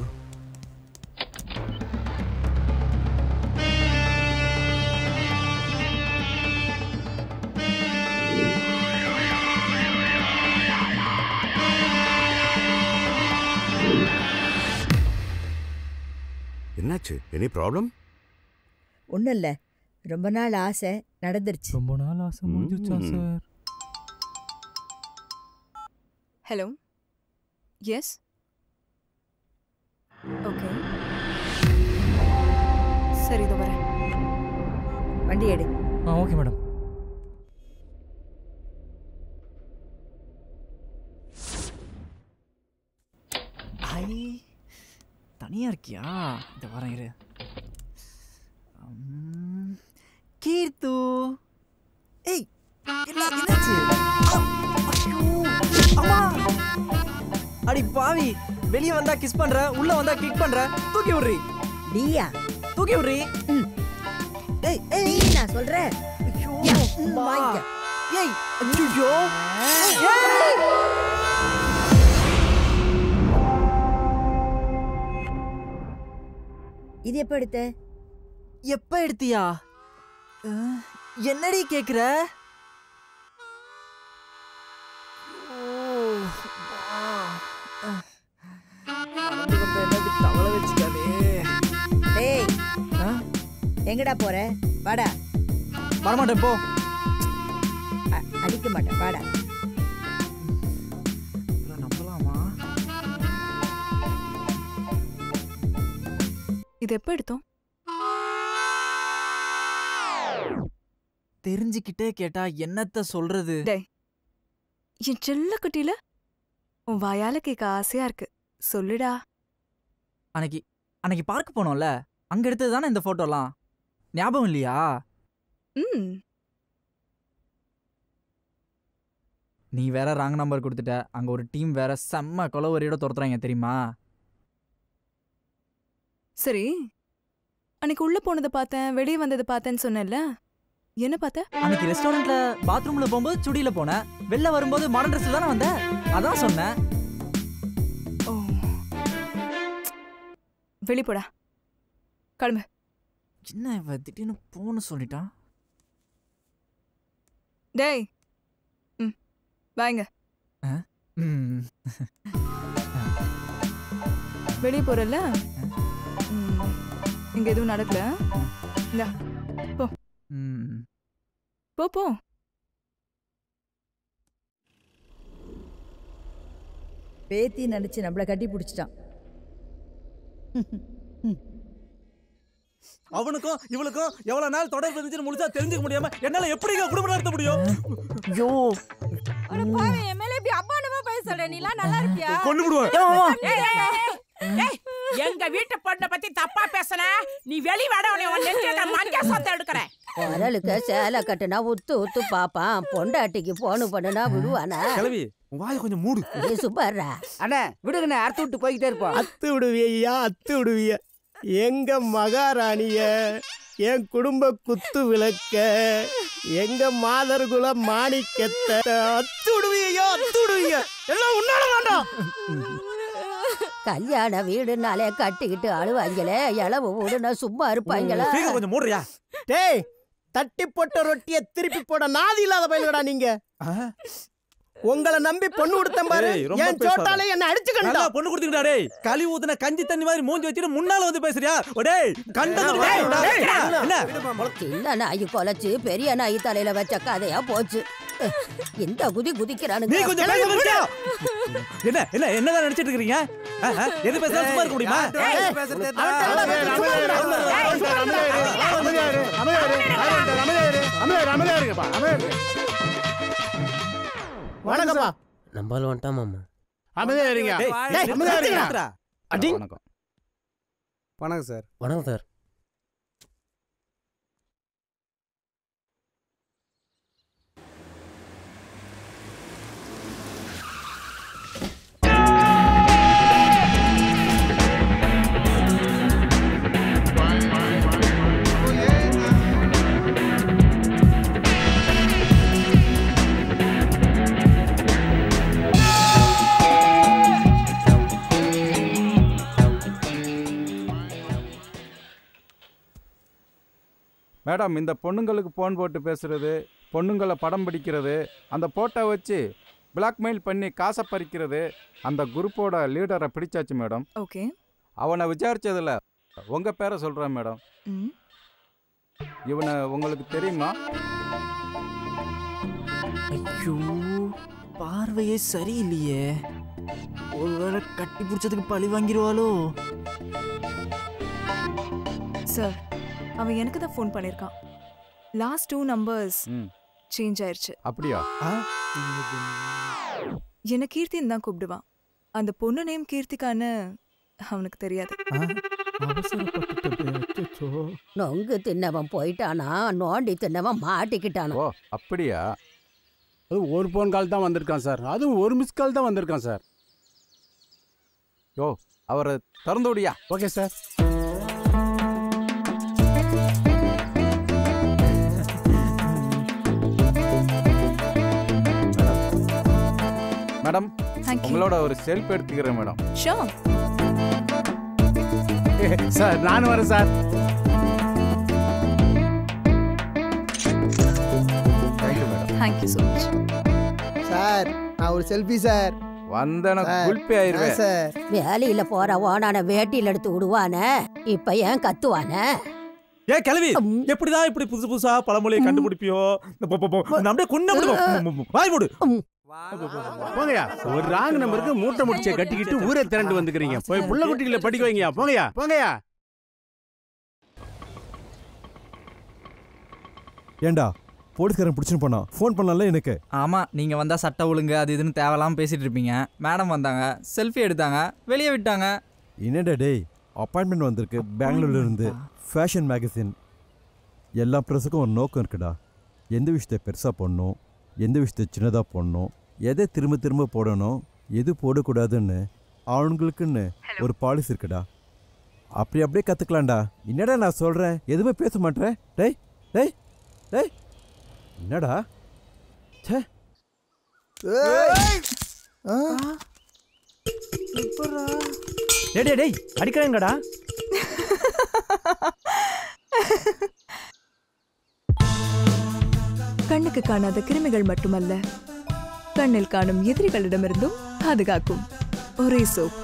என்னாச்சு? Any problem? ஒன்றும் இல்லை, ரொம்ப நாள் ஆசை நடந்துருச்சு. ரொம்ப நாள் ஆசை முடிஞ்சிருச்சா சார்? ஹலோ, எஸ், ஓகே, சரி இதோ வரேன். வண்டி எடு. ஆ ஓகே மேடம். ஐ தனியா இருக்கியா? இந்த வரேன் இரு. கீர்த்து, ஏய் என்னாச்சு? ஐயோ அடி பாவி, வெளிய வந்தா கிஸ் பண்ற, உள்ள வந்தா கிக் பண்ற. தூக்கி விடுறி. நீயா? தூக்கி விடுறி. ஏய் ஏய் நீ நான் சொல்றேன். ஐயோ வாங்க. ஏய் ஐயோ. ஏய் இது எப்ப எடுத்த? எப்ப எடுத்தியா? என்னடி கேக்குற? டேய் எங்கடா போற? வாடா. வரமாட்டேன் போ. அடிக்க மாட்டேன் வாடா. நம்பலாமா? இது எப்ப எடுத்தோம்? தெரிஞ்சுக்கிட்டே கேட்டா என்னத்த சொல்றது? டேய் என் செல்ல குட்டியில உன் வாயால கேட்க ஆசையா இருக்கு, சொல்லுடா. அன்னைக்கு அன்னைக்கு பார்க்க போனோம்ல, அங்க எடுத்தது தானே இந்த போட்டோலாம். ஞாபகம் இல்லையா? ம். நீ வேற ராங் நம்பர் கொடுத்துட்ட. அங்க ஒரு டீம் வேற செம்ம கொலவரியோட துரத்துறாங்க தெரியுமா? சரி, அன்னைக்கு உள்ள போனதை பார்த்தேன், வெளியே வந்ததை பார்த்தேன்னு சொன்னேன்ல, என்ன பார்த்த? அன்னைக்கு ரெஸ்டாரண்ட்ல பாத்ரூம்ல போகும்போது சுடியில போனேன், வெளில வரும்போது மாடர்ன் ட்ரெஸ்ல தானே வந்த. அதான் சொன்னேன். ஓ, வெளிய போடா, கிளம்பு. என்ன இவ திடீர்னு போன்னு சொல்லிட்டான்? டேய் ம் வாங்க. வெளியே போறல, இங்க எதுவும் நடக்கல. இந்தா போ போ போ. பேத்தி நினைச்சு நம்மள கட்டி பிடிச்சிட்டான். அவனுக்கும் இவளுக்கும் எவ்வளவு நாள் தொடர்பு இருந்துச்சுன்னு முழுசா தெரிஞ்சுக்க முடியாம என்னால எப்படி குடும்பம் நடத்த முடியும்? ஐயோ அட பாவி, எம்எல்ஏ இப்படி அப்பானமா பேசற, நீலாம் நல்லா இருக்கியா? கொன்னு விடுவேன். ஏய், எங்க வீட்டு பொண்ணை பத்தி தப்பா பேசன, நீ வெளி வாட, உன்னை உன் நெஞ்சில மஞ்ச சோத்த எடுக்கறேன். குரலுக்கு சேலை கட்டுனா உத்து உத்து பாப்பான், பொண்டாட்டிக்கு போனு பண்ணுனா விடுவானா? கிளவி வாய கொஞ்சம் மூடு. நீ சுப்பாடுறா. அண்ணே விடுங்கண்ணே, அறுத்து விட்டு போய்கிட்டே இருப்போம். அத்து விடுவியா அத்து விடுவிய எங்க மகாராணிய, என் குடும்ப குத்து விளக்க, எங்க மாதர்குல மாணிக்கத்தை அத்து விடுவியா அத்து விடுவிய எல்லாம் உன்னால வேண்டாம். கல்யாண வீடுனாலே கட்டிக்கிட்டு அழுவாங்களே, இளவு வீடுனா சும்மா இருப்பாங்களா? கொஞ்சம் மூடுறியா? டேய், தட்டி போட்ட ரொட்டிய திருப்பி போட நாதி இல்லாத பயில்கடா நீங்க. உங்களை நம்பி பொண்ணு கொடுத்தேன் பாரு, என் சோட்டாலே என்ன அடிச்சுக்கண்டா. பொண்ணு கொடுத்துக்கிட்டா டேய், களி ஊத்துன கஞ்சி தண்ணி மாதிரி மூஞ்சி வச்சிட்டு முன்னால வந்து பேசுறியா? டேய் கண்டது சின்ன நாய் கொலைச்சு பெரிய நாய் தலையில வச்ச கதையா போச்சு. இந்த குதி குதிக்கிறானுங்க. நீ கொஞ்சம் பேச முடியா? என்ன என்ன என்னதான் நினைச்சிட்டு இருக்கீங்க? எது பேசலாம் சும்மா இருக்க முடியுமா? வணக்கம்ப்பா. நம்பால் வந்துட்டான் மாமா. அமைதியா இருங்க. அமைதியா இருங்க. அடி. வணக்கம். வணக்கம் சார். வணக்கம் சார். மேடம், இந்த பொண்ணுங்களுக்கு ஃபோன் போட்டு பேசுறது, பொண்ணுங்களை படம் பிடிக்கிறது, அந்த போட்டோ வச்சு பிளாக்மெயில் பண்ணி காசை பறிக்கிறது, அந்த குரூப்போட லீடரை பிடிச்சாச்சு மேடம். ஓகே. அவனை விசாரிச்சதில் உங்கள் பேரை சொல்கிறேன் மேடம். இவனை உங்களுக்கு தெரியுமா? ஐயோ, பார்வையே சரியில்லையே. ஒருவேளை கட்டி பிடிச்சதுக்கு பழி வாங்கிடுவாளோ? சார், அவன் எனக்கு தான் ஃபோன் பண்ணியிருக்கான். லாஸ்ட் டூ நம்பர்ஸ் சேஞ்ச் ஆயிருச்சு. அப்படியா? என்ன கீர்த்தின்னு தான் கூப்பிடுவான். அந்த பொண்ணு நேம் கீர்த்திகான்னு அவனுக்கு தெரியாது. நொங்கு தின்னவன் போயிட்டானா, நோண்டி தின்னவன் மாட்டிக்கிட்டானா? ஓ அப்படியா? அது ஒரு ஃபோன் கால் தான் வந்திருக்கான் சார். அதுவும் ஒரு மிஸ் கால் தான் வந்திருக்கான் சார். யோ அவரை திறந்து விடியா. Okay sir. Madam Thank you. உங்களோட ஒரு செல்ஃப் எடுத்துக்கிறேன் மேடம். ஷோர். சார் நான் வரேன் sir. Thank you madam. Thank you so much. Sir நான் ஒரு செல்ஃபி சார். வந்தன குல்பி ஆயிருவேன் சார். வேலையில போற ஓனான வேட்டியில் எடுத்து விடுவானே இப்ப ஏன் கத்துவானே? ஏ கிளவி எப்படிதான் இப்படி புதுசு புதுசா பழமொழியை கண்டுபிடிப்பியோ? நம்மளே கொண்டு வாய் மூடு. போங்கயா, ஒரு ராங் நம்பருக்கு மூட்டை முடிச்ச கட்டிக்கிட்டு ஊரே திரண்டு வந்துக்கிறீங்க. போய் புள்ள குட்டிகளை படிக்க வைங்கயா. போங்கயா போங்கயா. ஏண்டா போலீஸ்காரன் பிடிச்சுன்னு போனா ஃபோன் பண்ணல எனக்கு. ஆமாம், நீங்கள் வந்தால் சட்டை ஒழுங்கு அது இதுன்னு தேவையில்லாமல் பேசிகிட்டு இருப்பீங்க. மேடம் வந்தாங்க, செல்ஃபி எடுத்தாங்க, வெளியே விட்டாங்க. என்னடா டேய், அப்பாயின்மெண்ட் வந்திருக்கு பெங்களூர்ல இருந்து. Fashion magazine. எல்லா ப்ரெஸ்ஸுக்கும் ஒரு நோக்கம் இருக்குடா. எந்த விஷயத்தை பெருசாக போடணும், எந்த விஷயத்தை சின்னதாக போடணும், எதை திரும்ப திரும்ப போடணும், எது போடக்கூடாதுன்னு அவங்களுக்குன்னு ஒரு பாலிசி இருக்குடா. அப்படி அப்படியே கற்றுக்கலாம்டா. என்னடா நான் சொல்கிறேன், எதுவுமே பேச மாட்டேன். டேய் டேய் டேய் என்னடா? ச்சே. டேய் டேய் அடிக்கறேங்கடா. கண்ணுக்கு காணாத கிருமிகள் மட்டுமல்ல, கண்ணில் காணும் எதிரிகளிடமிருந்தும் பாதுகாக்கும் ஒரே soap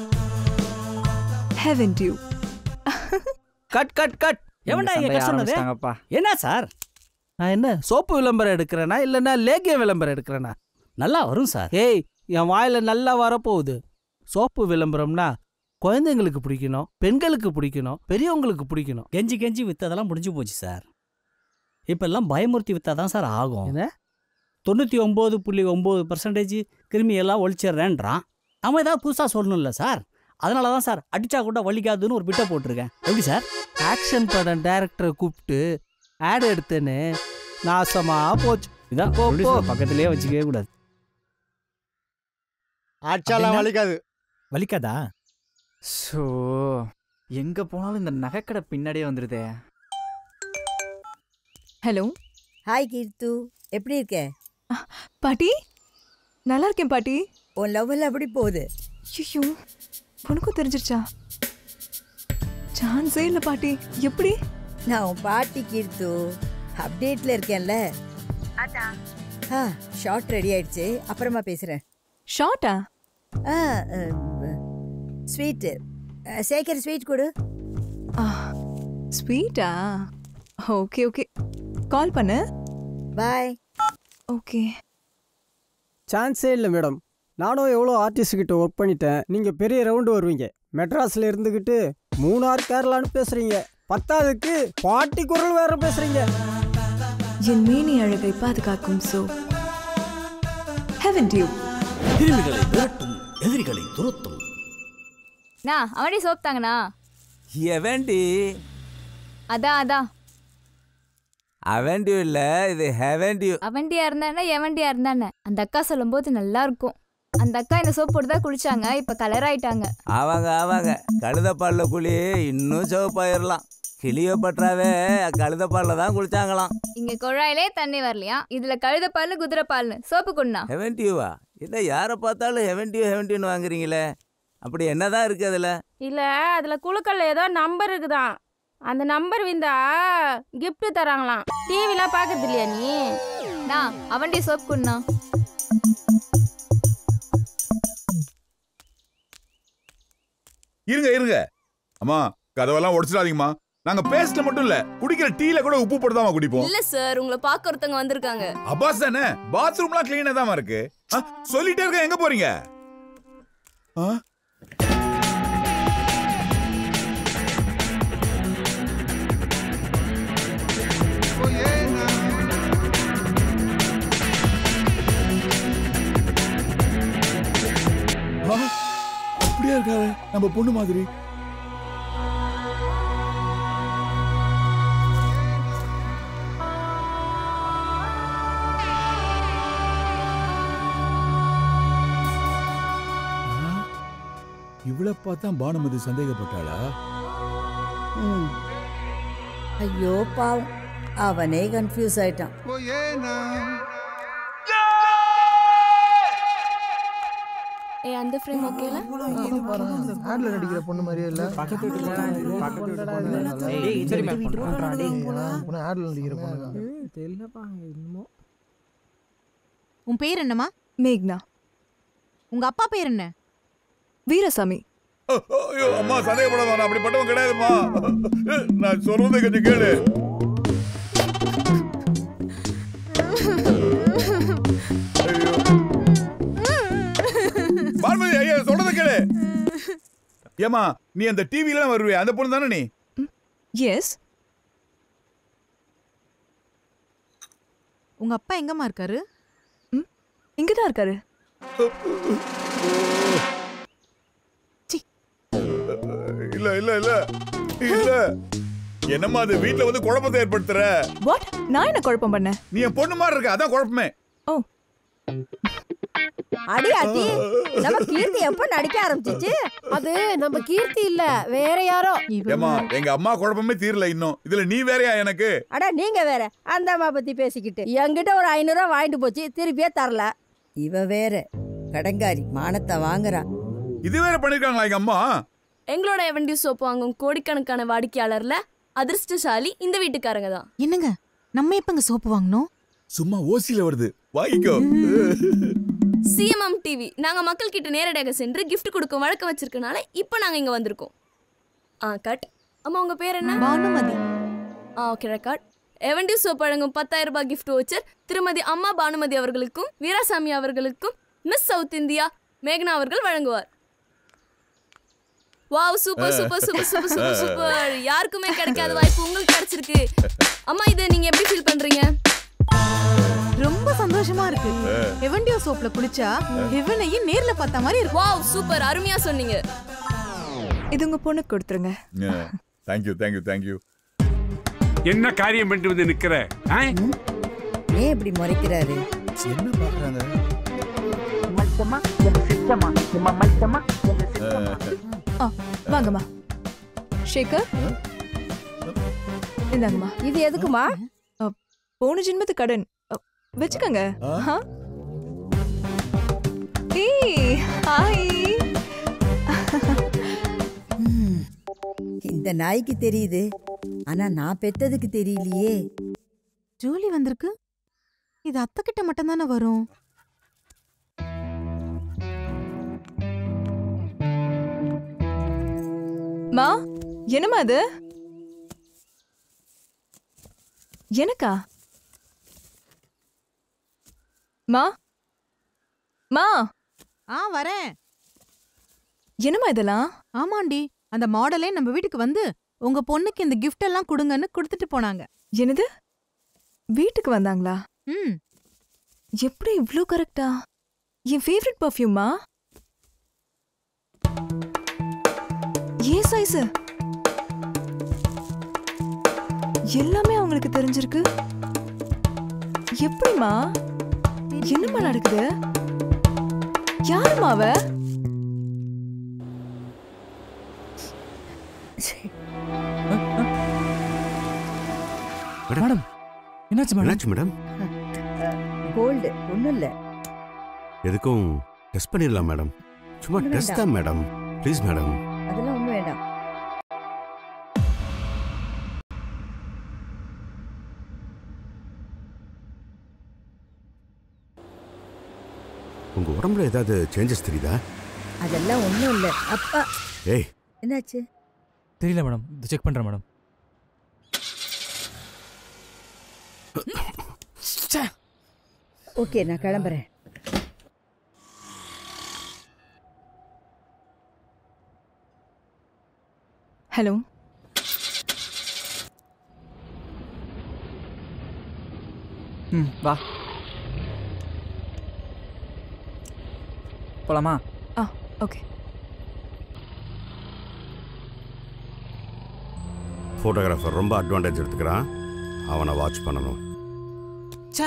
Heaven Dew. Cut cut cut. எவன்டா இங்க கட் சொன்னது? என்ன சார், நான் என்ன சோப்பு விளம்பரம் எடுக்கிறேனா இல்லைன்னா லேகிய விளம்பரம் எடுக்கிறேனா? நல்லா வரும் சார். ஏய், என் வாயில நல்லா வரப்போகுது. சோப்பு விளம்பரம்னா குழந்தைங்களுக்கு பிடிக்கணும், பெண்களுக்கு பிடிக்கணும், பெரியவங்களுக்கு பிடிக்கணும். கெஞ்சி கெஞ்சி வித்ததெல்லாம் முடிஞ்சு போச்சு சார். இப்பெல்லாம் பயமுறுத்தி வித்தாதான் சார் ஆகும். தொண்ணூற்றி ஒம்பது புள்ளி ஒம்பது பர்சன்டேஜ் கிருமியெல்லாம் ஒழிச்சிட்றேன்றான். அவன் ஏதாவது புதுசாக சொல்லணும்ல சார். அதனால தான் சார் அடிச்சா கூட வலிக்காதுன்னு ஒரு பிட்டை போட்டிருக்கேன். எப்படி சார்? ஆக்ஷன் படம் டைரக்டரை கூப்பிட்டு ஆட் எடுத்தேன்னு நாசமா போச்சு. இதான் பக்கத்திலே வச்சுக்கவே கூடாது. ஆச்சாலாம் வலிக்காது. வலிக்காதா? ஸோ எங்கே போனாலும் இந்த நகைக்கடை பின்னாடியே வந்துடுதே. ஹலோ. ஹாய் கீர்த்து, எப்படி இருக்க? பாட்டி நல்லா இருக்கேன் பாட்டி. உன் லவ் எப்படி போகுது? ஐயோ, உனக்கும் தெரிஞ்சிருச்சா? சான்ஸே இல்லை பாட்டி. எப்படி? நான் உன் பாட்டி கீர்த்து, அப்டேட்ல இருக்கேன்ல. அதான். ஆ ஷார்ட் ரெடி ஆயிடுச்சு, அப்புறமா பேசுறேன். ஷார்ட்டா? ஆ ஸ்வீட்டு. சேகர் ஸ்வீட் கொடு. ஸ்வீட்டா? ஓகே ஓகே, கால் பண்ணு. பாய். ஓகே. சான்ஸே இல்லை மேடம். நானும் எவ்வளோ ஆர்டிஸ்ட் கிட்ட ஒர்க் பண்ணிட்டேன். நீங்கள் பெரிய ரவுண்டு வருவீங்க. மெட்ராஸில் இருந்துக்கிட்டு மூணார் கேரளான்னு பேசுகிறீங்க. பத்தாவதுக்கு பாட்டி குரல் வேற பேசுகிறீங்க. என் மேனி அழகை பாதுகாக்கும் சோ ஹெவன் டியூ. கிருமிகளை விரட்டும், எதிரிகளை துரத்தும். நான் அவனே சோப் தாங்கண்ணா. எவன்டி? அதான் அதான் அவன்டியூ இல்ல, இது ஹெவன்டியூ. அவன்டியா இருந்தானே எவன்டியா இருந்தானே அந்த அக்கா சொல்லும் போது நல்லா இருக்கும். அந்த அக்கா இந்த சோப் போட்டு தான் குளிச்சாங்க, இப்ப கலர் ஆயிட்டாங்க. அவங்க அவங்க கழுதப்பால்ல குழி இன்னும் சிவப்பாயிரலாம். கிளியோபட்ராவே கழுதப்பால்ல தான் குளிச்சாங்களாம். இங்க குழாயிலே தண்ணி வரலையா, இதுல கழுத பால் குதிரை பால்னு சோப்பு கொண்டா. ஹெவன்டியூவா? என்ன யாரை பார்த்தாலும் ஹெவன்டியூ ஹெவன்டியூன்னு வாங்குறீங்களே, அப்படி என்னதான் இருக்கு அதுல? இல்ல அதுல குழுக்கல்ல ஏதோ நம்பர் இருக்குதான். அந்த நம்பர் விந்தா கிஃப்ட் தராங்களாம். டிவிலாம் பாக்குறது இல்லையா நீ? நான் அவன்டி சோப் கொண்டா. இருங்க இருங்க அம்மா, கதவெல்லாம் உடைச்சிடாதீங்கம்மா. நாங்க பேஸ்ட்ல மட்டும் இல்ல, குடிக்கிற டீல கூட உப்பு போட்டு தான் குடிப்போம். இல்ல சார், உங்களை பார்க்க ஒருத்தவங்க வந்திருக்காங்க. அப்பாஸ் தானே? பாத்ரூம்லாம் கிளீனா தான் இருக்கு. சொல்லிட்டே இருக்க, எங்க போறீங்க? அப்படியே இருக்காரு நம்ம பொண்ணு மாதிரி. இவ்வளவு பார்த்தா பானுமதி சந்தேகப்பட்டாளா? ம். ஐயோ பாவம், அவனே கன்ஃபியூஸ் ஆயிட்டான். ஏ அந்த ஃப்ரேம் ஓகேல? ஆட்ல நடிக்கிற பொண்ணு மாதிரியே இல்ல. பக்கத்து வீட்டுல பக்கத்து வீட்டு பொண்ணு. ஏய் சரி மேம் பண்றா டேய். பொண்ணு ஆட்ல நடிக்கிற பொண்ணு. தெரியலப்பா என்னமோ. உன் பேர் என்னம்மா? மேக்னா. உங்க அப்பா பேர் என்ன? வீரசாமி. ஐயோ அம்மா சந்தேகப்படாத, நான் அப்படிப்பட்டவன் கிடையாதுமா. நான் சொல்றதை கொஞ்சம் கேளு. பார்வதி ஐயா சொல்றதை கேளு. ஏமா நீ அந்த டிவில வருவே அந்த பொண்ணு தானே நீ? எஸ். உங்க அப்பா எங்கம்மா இருக்காரு? இங்கதான் இருக்காரு. இல்ல இல்ல இல்ல இல்ல என்னம்மா அது வீட்ல வந்து குழப்பத்தை ஏற்படுத்துற? வாட்? நான் என்ன குழப்பம் பண்ணேன்? நீ என் பொண்ணு மாதிரி இருக்க, அதான் குழப்பமே. ஓ அடி ஆத்தி, நம்ம கீர்த்தி எப்ப நடிக்க ஆரம்பிச்சிச்சு? அது நம்ம கீர்த்தி இல்ல, வேற யாரோ. ஏமா எங்க அம்மா குழப்பமே தீரல இன்னும், இதுல நீ வேறயா எனக்கு? அட நீங்க வேற, அந்த அம்மா பத்தி பேசிக்கிட்டு என்கிட்ட ஒரு ஐநூறு ரூபா வாங்கிட்டு போச்சு, திருப்பியே தரல. இவ வேற கடங்காரி, மானத்தை வாங்குறா. இது வேற பண்ணிருக்காங்களா எங்க அம்மா? எங்களோட எவன்டி சோப்பு வாங்கும் கோடிக்கணக்கான வாடிக்கையாளர்ல அதிர்ஷ்டசாலி இந்த வீட்டுக்காரங்க தான். என்னங்க நம்ம எப்பங்க சோப்பு வாங்கணும்? சும்மா ஓசில வருது, வாங்கிக்கோ. சிஎம்எம் டிவி நாங்க மக்கள் கிட்ட நேரடியாக சென்று கிஃப்ட் கொடுக்கும் வழக்கம் வச்சிருக்கனால இப்போ நாங்க இங்க வந்திருக்கோம். Ah cut. அம்மா உங்க பேர் என்ன? பானுமதி. Ah okay record. எவன்டி சோப் வழங்கும் பத்தாயிரம் ரூபாய் கிஃப்ட் வச்சர் திருமதி அம்மா பானுமதி அவர்களுக்கும் வீராசாமி அவர்களுக்கும் மிஸ் சவுத் இந்தியா மேக்னா அவர்கள் வழங்குவார். Wow super super super super super super. யாருக்குமே கிடைக்காத வாய்ப்பு உங்களுக்கு கிடைச்சிருக்கு. அம்மா இதை நீங்க எப்படி ஃபீல் பண்றீங்க? ரொம்ப சந்தோஷமா இருக்கு. எவன்டியோ சோப்ல குளிச்சா ஹெவனையும் நேர்ல பார்த்த மாதிரி இருக்கு. வாவ் சூப்பர், அருமையா சொன்னீங்க. இது உங்க பொண்ணுக்கு கொடுத்துருங்க. Thank you thank you thank you. என்ன காரியம் பண்ணிட்டு வந்து நிக்கிற? ஏன் இப்படி முறைக்கிறாரு? என்ன பாக்குறாங்க? மச்சமா என் சித்தமா நம்ம மச்சமா ஆ வாங்கம்மா. ஷேகர் இந்தாங்கம்மா. இது எதுக்குமா? போன ஜென்மத்து கடன் வெச்சுக்கங்க. ஏய் ஹாய். இந்த நாய்க்கு தெரியுது, ஆனா நான் பெத்ததுக்கு தெரியலையே. ஜூலி வந்திருக்கு. இது அத்தை கிட்ட மட்டும் தானே வரும். மா என்னம்மா அது? எனக்கா? மா மா ஆ வரேன். என்னம்மா இதெல்லாம்? ஆமாண்டி, அந்த மாடலே நம்ம வீட்டுக்கு வந்து உங்க பொண்ணுக்கு இந்த கிஃப்ட் எல்லாம் கொடுங்கன்னு கொடுத்துட்டு போனாங்க. என்னது? வீட்டுக்கு வந்தாங்களா? ம். எப்படி இவ்ளோ கரெக்டா? என் ஃபேவரட் பர்ஃப்யூமா? ஏ சைஸ் எல்லாமே அவங்களுக்கு தெரிஞ்சிருக்கு. எப்படிமா? என்னமா நடக்குது? யாருமா அவ? மேடம் என்னாச்சு மேடம்? என்னாச்சு மேடம்? கோல்டு ஒண்ணும் இல்ல. எதுக்கும் டெஸ்ட் பண்ணிடலாம் மேடம். சும்மா ஒண்ணும் டெஸ்ட் வேண்டாம். தான் மேடம். Please madam. அதெல்லாம் ஒண்ணும் வேண்டாம். உங்க உடம்புல ஏதாவது சேஞ்சஸ் தெரியுதா? அதெல்லாம் ஒண்ணும் இல்ல. அப்பா ஏய் என்னாச்சு? தெரியல மேடம், இது செக் பண்றேன் மேடம். ஓகே நான் கிளம்புறேன். ஹலோ. ம் வா போலாமா? Ah okay. ஃபோட்டோகிராஃபர் ரொம்ப அட்வான்டேஜ் எடுத்துக்கிறான். அவனை வாட்ச் பண்ணணும். சா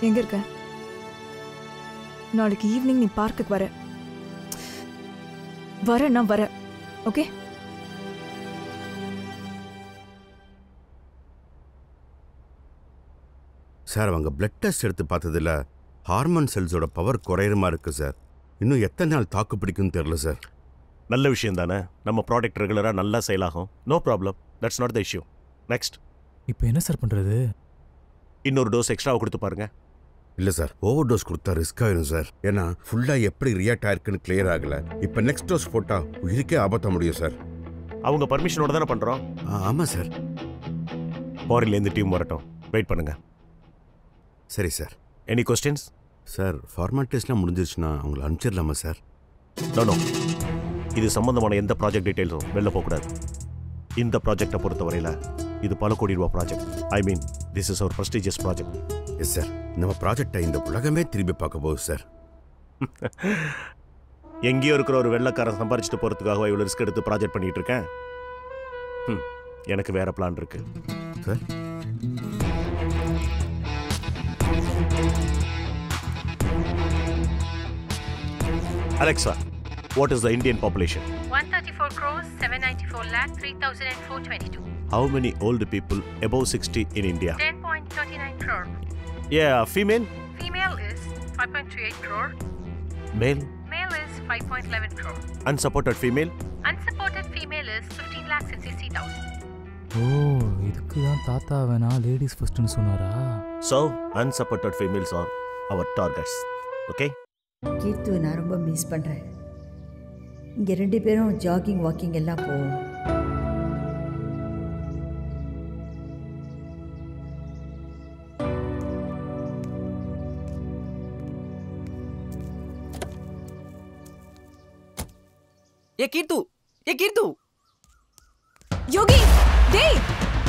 எங்க இருக்க? நாளைக்கு ஈவினிங் நீ பார்க்குக்கு வர வர நான் வர ஓகே? சார் அவங்க பிளட் டெஸ்ட் எடுத்து பார்த்ததில்ல ஹார்மோன் செல்ஸோட பவர் குறையுமா இருக்கு சார். இன்னும் எத்தனை நாள் தாக்கு பிடிக்கும்னு தெரியல சார். நல்ல விஷயம் தானே, நம்ம ப்ராடக்ட் ரெகுலராக நல்லா சேல் ஆகும். No problem, that's not the issue. Next. இப்போ என்ன சார் பண்ணுறது? இன்னொரு டோஸ் எக்ஸ்ட்ராவை கொடுத்து பாருங்க. இல்லை சார், ஓவர் டோஸ் கொடுத்தா ரிஸ்க் ஆயிடும் சார். ஏன்னா ஃபுல்லாக எப்படி ரியாக்ட் ஆயிருக்குன்னு கிளியர் ஆகலை. இப்போ நெக்ஸ்ட் டோஸ் போட்டால் உயிருக்கே ஆபத்த முடியும் சார். அவங்க பர்மிஷனோட தானே பண்ணுறோம்? ஆமாம் சார். ஃபாரின்லேருந்து டீம் வரட்டும், வெயிட் பண்ணுங்க. சரி சார். Any questions? சார் ஃபார்மாலிட்டிஸ்லாம் முடிஞ்சிருச்சுன்னா அவங்கள அனுப்பிச்சிடலாமா சார்? நோ நோ, இது சம்பந்தமான எந்த ப்ராஜெக்ட் டீட்டெயில்ஸும் வெளில போகக்கூடாது. இந்த ப்ராஜெக்டை பொறுத்தவரையில் இது பல கோடி ரூபா project. I mean this is our prestigious project. Yes sir, நம்ம ப்ராஜெக்டை இந்த உலகமே திரும்பி பார்க்க போகுது சார். எங்கேயோ இருக்கிற ஒரு வெள்ளக்காரன் சம்பாரிச்சுட்டு போகிறதுக்காக இவ்வளோ ரிஸ்க் எடுத்து ப்ராஜெக்ட் பண்ணிட்டு இருக்கேன். ம், எனக்கு வேற பிளான் இருக்கு sir. Alexa, what is the Indian population? one thirty-four crores, seven ninety-four lakh, three thousand four hundred twenty-two. How many old people above sixty in India? ten point three nine crore. Yeah, female? Female is five point three eight crore. Male? Male is five point one one crore. Unsupported female? Unsupported female is fifteen lakhs sixty thousand. ஓ, இதுக்கு தான் தாத்தா வேணா ladies ஃபர்ஸ்ட்னு சொன்னாரா? So, unsupported females are our targets. Okay? கீர்த்து நான் ரொம்ப miss பண்ணுறேன். இங்கே ரெண்டு பேரும் ஜாகிங் வாக்கிங் எல்லாம் போவோம். ஏ கீர்த்து, ஏ கீர்த்து. யோகி, டேய்.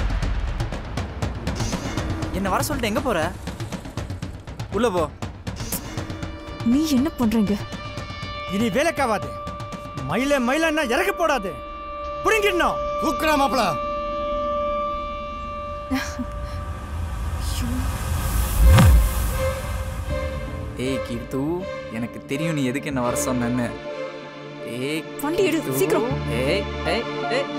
என்ன வர சொல்லிட்டு எங்க போற? உள்ள போ. நீ என்ன பண்றீங்க? இனி வேலைக்காவாது. மயில மயிலன்னா இறக்க போடாது. புடிங்கிடணும். தூக்குறா மாப்ள. ஏய் கீர்த்து, எனக்கு தெரியும் நீ எதுக்கு என்ன வர சொன்னேன்னு. ஏய் வண்டி எடு சீக்கிரம். ஏய் ஏய் ஏய்.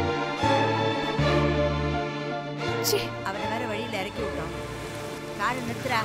சே, அவனை வேற வழியில் இறக்கி விட்டோம். காரை நிறுத்துறா.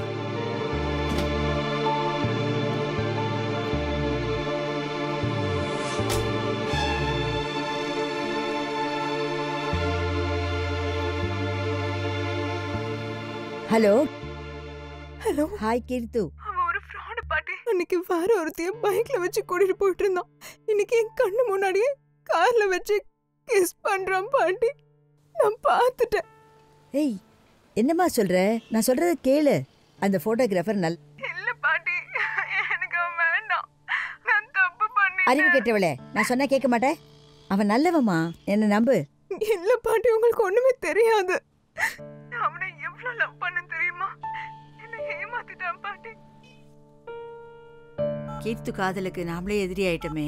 Hello hello. ஹாய் கீர்த்து. அவன் ஒரு ஃப்ராட் பாட்டி. அன்னைக்கு வேற ஒருத்தையும் பைக்ல வச்சு கூட்டிட்டு போயிட்டு இருந்தான். இன்னைக்கு என் கண்ணு முன்னாடியே கார்ல வச்சு கிஸ் பண்றான் பாட்டி. நான் பார்த்துட்டேன். ஏய், என்னம்மா சொல்ற? நான் சொல்றத கேளு. அந்த போட்டோகிராஃபர் நல் இல்ல பாட்டி, எனக்கு அவன் வேண்டாம். நான் தப்பு பண்ணிட்டேன். அறிவு கெட்டவளே, நான் சொன்னா கேட்க மாட்டேன். அவன் நல்லவமா, என்ன நம்பு. இல்ல பாட்டி, உங்களுக்கு ஒண்ணுமே தெரியாது. நான் அவனை எவ்வளவு லவ் பண்ண தெரியுமா? என்ன ஏமாத்திட்டான் பாட்டி. கீர்த்து காதலுக்கு நாமளே எதிரி ஆயிட்டமே.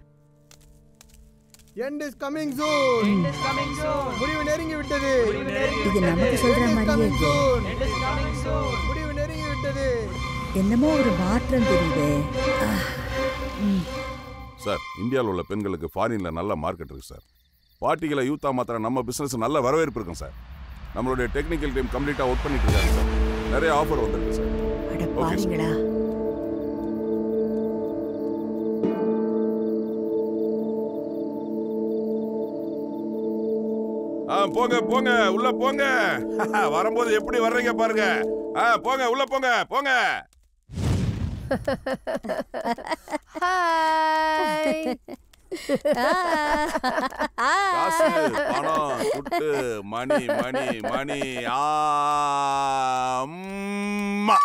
End is coming soon. End is coming soon. முடிவு நெருங்கி விட்டது. இது நமக்கு சொல்ற மாதிரியே இருக்கு. End is coming soon. முடிவு நெருங்கி விட்டது. என்னமோ ஒரு மாற்றம் தெரியுதே. சார், இந்தியாவில் உள்ள பெண்களுக்கு ஃபாரின்ல நல்ல மார்க்கெட் இருக்கு சார். பார்ட்டிகளை யூத்தா மாத்திர நம்ம பிசினஸ் நல்ல வரவேற்பு இருக்கும் சார். நம்மளுடைய டெக்னிக்கல் டீம் கம்ப்ளீட்டா ஒர்க் பண்ணிட்டு இருக்காங்க சார். நிறைய ஆஃபர் வந்திருக்கு சார். அட பாருங்களா. ஆ போங்க போங்க உள்ள போங்க. வரும்போது எப்படி வர்றீங்க பாருங்க. ஆ போங்க உள்ள போங்க போங்க. ஹாய். காசு பணம் துட்டு மணி மணி மணி ஆம்மா.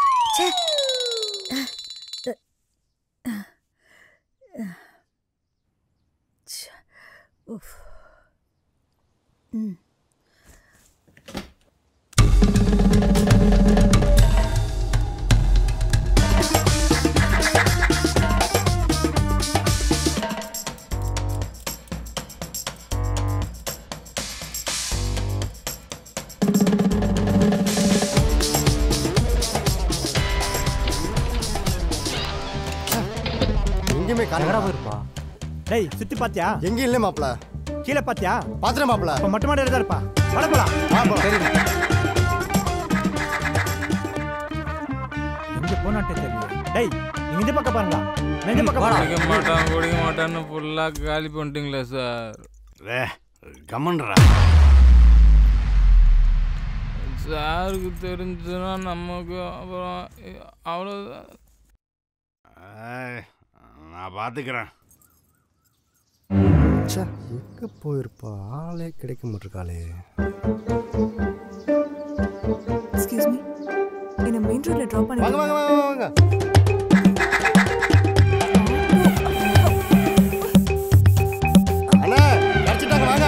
உஃப். ம். எங்கடா போயிருப்பா? டேய் சுத்தி பாத்தியா? எங்க இல்ல மாப்ள. கீழே பாத்தியா? பாத்துறேன் மாப்ள. அப்ப மொட்டை மாடியில தான் இருப்பா. வர போலாம். சரி. எங்க போனாட்டே தெரியல. டேய் நீங்க இந்த பக்கம் பாருங்க. இந்த பக்கம் குடிக்க மாட்டான் குடிக்க மாட்டான்னு ஃபுல்லா காலி பண்ணிட்டீங்களா சார்? ரே கமன்ரா. சாருக்கு தெரிஞ்சுன்னா நமக்கு அப்புறம் அவ்வளோதான். நான் பார்த்துக்கிறேன். எங்க போயிருப்பா? ஆளே கிடைக்க மாட்டிருக்காளே. எக்ஸ்கியூஸ் மீ, என்ன மெயின் ரோட்ல டிராப் பண்ணி வாங்க வாங்க வாங்க வாங்க. அண்ணா கடிச்சிட்டாங்க வாங்க.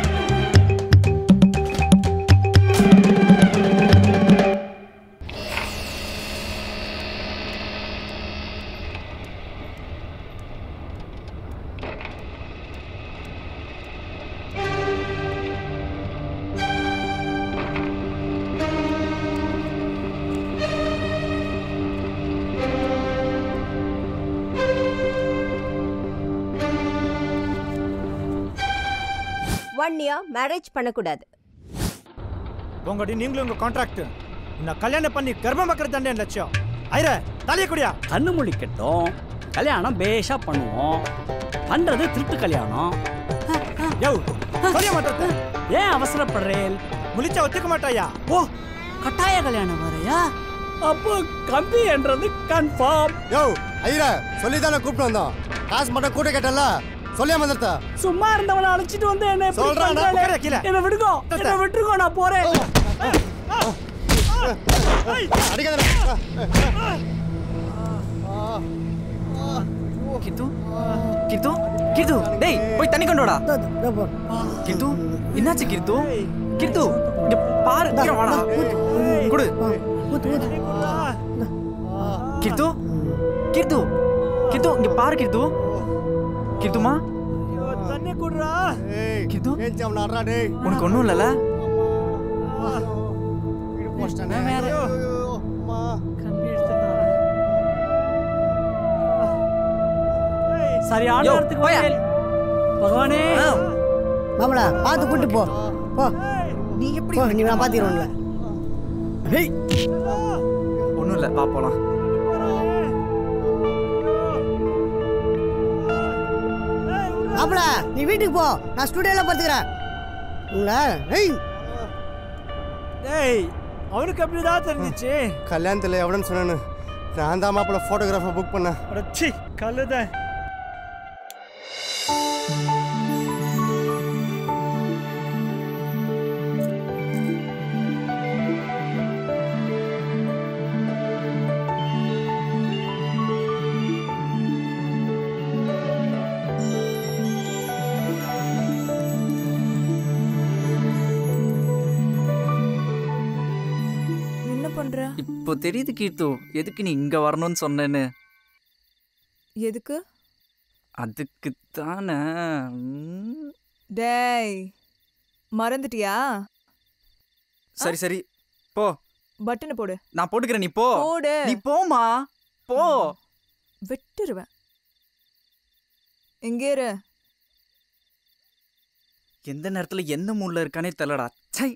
ஒன் இயர் மேரேஜ் பண்ணக்கூடாது. உங்கடி நீங்களும் உங்க கான்ட்ராக்ட் நான் கல்யாணம் பண்ணி கர்ப்பம் வைக்கிறது தானே என் லட்சியம். ஐர தலைய குடியா. கண்ணு முழிக்கட்டும், கல்யாணம் பேஷா பண்ணுவோம். பண்றது திருட்டு கல்யாணம். யோ சொல்ல மாட்டே. ஏன் அவசரப்படுறேன்? முழிச்சா ஒத்துக்க மாட்டாயா? ஓ கட்டாய கல்யாணம் வரையா? அப்போ கம்பி என்றது கன்ஃபார்ம். யோ ஐர சொல்லி தானே கூப்பிட்டு வந்தோம். காசு மட்டும் கூட்ட கேட்டல. சொல்லியா மந்தர்த்தா. சும்மா இருந்தவன அழைச்சிட்டு வந்து என்ன இப்படி பண்றானே? என்ன விடுங்க. என்ன விட்டுருங்க, நான் போறேன். அடிக்காத. கித்து கித்து கித்து டேய் போய் தண்ணி கொண்டு வாடா. கித்து என்னாச்சு கித்து? கித்து இங்க பாரு. இங்க வாடா. குடு. கித்து கித்து கித்து இங்க பாரு. கித்து கித்துமா தண்ணி குடுறா. கித்து ஏஞ்சம் நாடா டேய். உனக்கு ஒண்ணும் இல்லல? இது போஸ்டனே. அம்மா கம்பி எடுத்துட்டு வா. சரியான இடத்துக்கு போய். பகவானே மாமளா பாத்து கூட்டி போ. போ நீ எப்படி நீ நான் பாத்திரோம்ல. டேய் ஒண்ணும் இல்ல, வா போலாம். மாப்பிள நீ வீட்டுக்கு போ, நான் ஸ்டுடியோல படுத்துக்கிறேன். உங்களா டேய் டேய் அவனுக்கு அப்படிதான் தெரிஞ்சிச்சு. கல்யாணத்துல எவனன்னு சொன்னானு நான் தான் மாப்பிள போட்டோகிராஃபர் புக் பண்ணேன். அடச்சி கல்லுதான். இப்போ தெரியுது கீர்த்து எதுக்கு நீ இங்க வரணும்னு சொன்னேன்னு. எதுக்கு? அதுக்கு தானே. டேய் மறந்துட்டியா? சரி சரி போ. பட்டனை போடு. நான் போட்டுக்கிறேன், நீ போ. போடு. நீ போமா போ. விட்டுருவேன். எங்கே இரு. எந்த நேரத்துல என்ன மூட்ல இருக்கானே தெரியலடா. சை.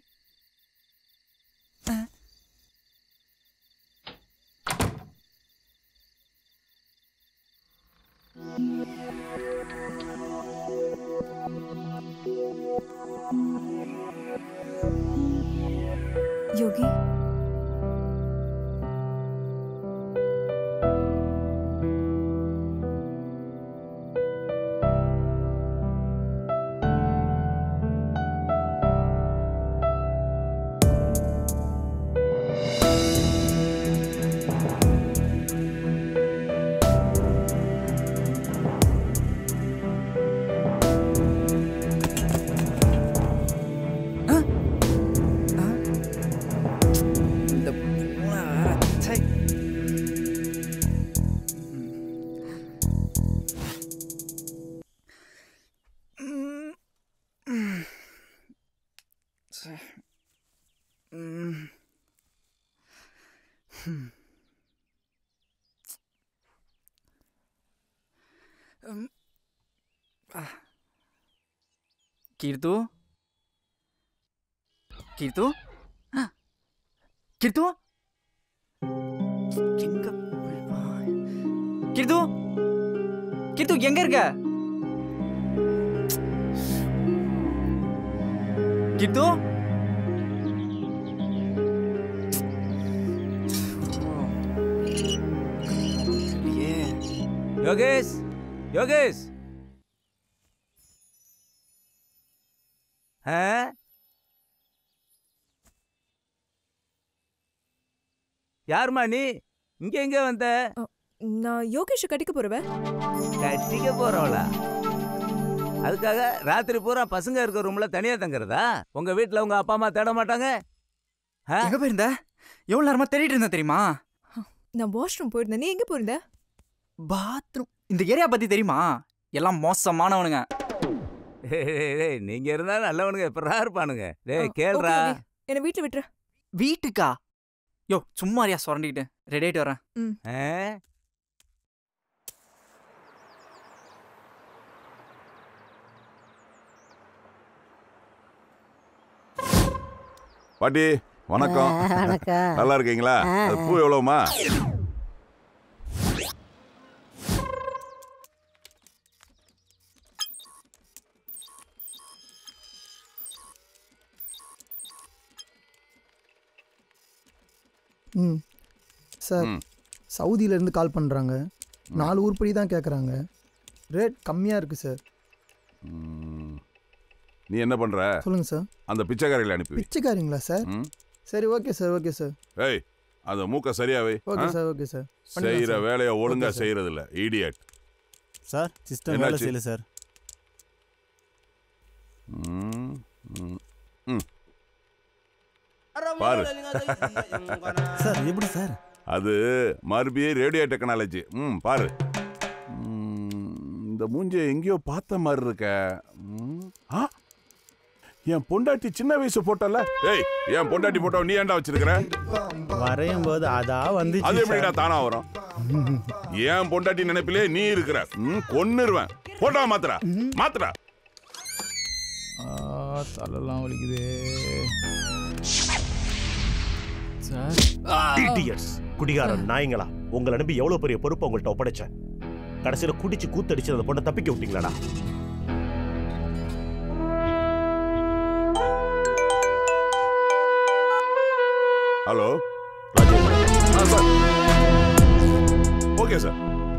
யோகி கீர்த்து கீர்த்து கீர்த்து எங்க கீர்த்து கீர்த்து எங்க இருக்க கீர்த்து யோகேஷ் யோகேஷ் ஆ யாருமா நீ இங்க எங்க வந்த? நான் யோகேஷ கட்டிக்க போறவ. கட்டிக்க போறவளா? அதுக்காக ராத்திரி பூரா பசங்க இருக்க ரூம்ல தனியா தங்குறதா? உங்க வீட்டுல உங்க அப்பா அம்மா தேட மாட்டாங்க? எங்க போயிருந்த? எவ்வளவு நேரமா தேடிட்டு இருந்த தெரியுமா? நான் வாஷ்ரூம் போயிருந்தேன். நீ எங்க போயிருந்த? பாத்ரூம். இந்த ஏரியா பத்தி தெரியுமா? எல்லாம் மோசமானவனுங்க. நீங்க இருந்தா நல்லவனுங்க எப்படா இருப்பானுங்க? டேய் கேளுடா. என்ன வீட்டுல விட்டுற. வீட்டுக்கா? யோ சும்மாரியா சொரண்டிக்கிட்டு ரெடி ஆயிட்டு வரேன். பாட்டி வணக்கம். வணக்கம். நல்லா இருக்கீங்களா? அது பூ எவ்வளவுமா? ம் சார் சவுதியிலேருந்து கால் பண்ணுறாங்க. நாலு ஊர்படி தான் கேட்குறாங்க. ரேட் கம்மியாக இருக்குது சார். நீ என்ன பண்ணுற? சொல்லுங்கள் சார். அந்த பிச்சைக்காரிகளை அனுப்பி. பிச்சைக்காரிங்களா சார்? சரி ஓகே சார் ஓகே சார். ஏய் அந்த மூக்க சரியாவே. Okay sir okay sir. செய்கிற வேலையை ஒழுங்காக செய்கிறதில்ல இடியட். சார் சிஸ்டம் வேலை செய்யல சார். ம் ம் பாரு சார் எப்படி சார்? அது மறுபடியும் ரேடியோ டெக்னாலஜி. ம் பாரு. இந்த மூஞ்சியை எங்கேயோ பார்த்த மாதிரி இருக்க. என் பொண்டாட்டி சின்ன வயசு போட்டோல. ஏய் என் பொண்டாட்டி போட்டோ நீ ஏன்டா வச்சிருக்கிற? வரையும் போது அதா வந்து அது எப்படிடா தானா வரும்? என் பொண்டாட்டி நினைப்பிலே நீ இருக்கிற. கொன்னுருவேன். போட்டோ மாத்துறா மாத்துறா. தலைலாம் வலிக்குது. குடிகாரன் நாயங்களா, உங்களை நம்பி எவ்வளவு பெரிய பொறுப்பு உங்கள்கிட்ட ஒப்படைச்சேன். கடைசியில குடிச்சு கூத்தடிச்சு அந்த பொண்ணை தப்பிக்க விட்டீங்களாடா? Hello sir. Okay sir.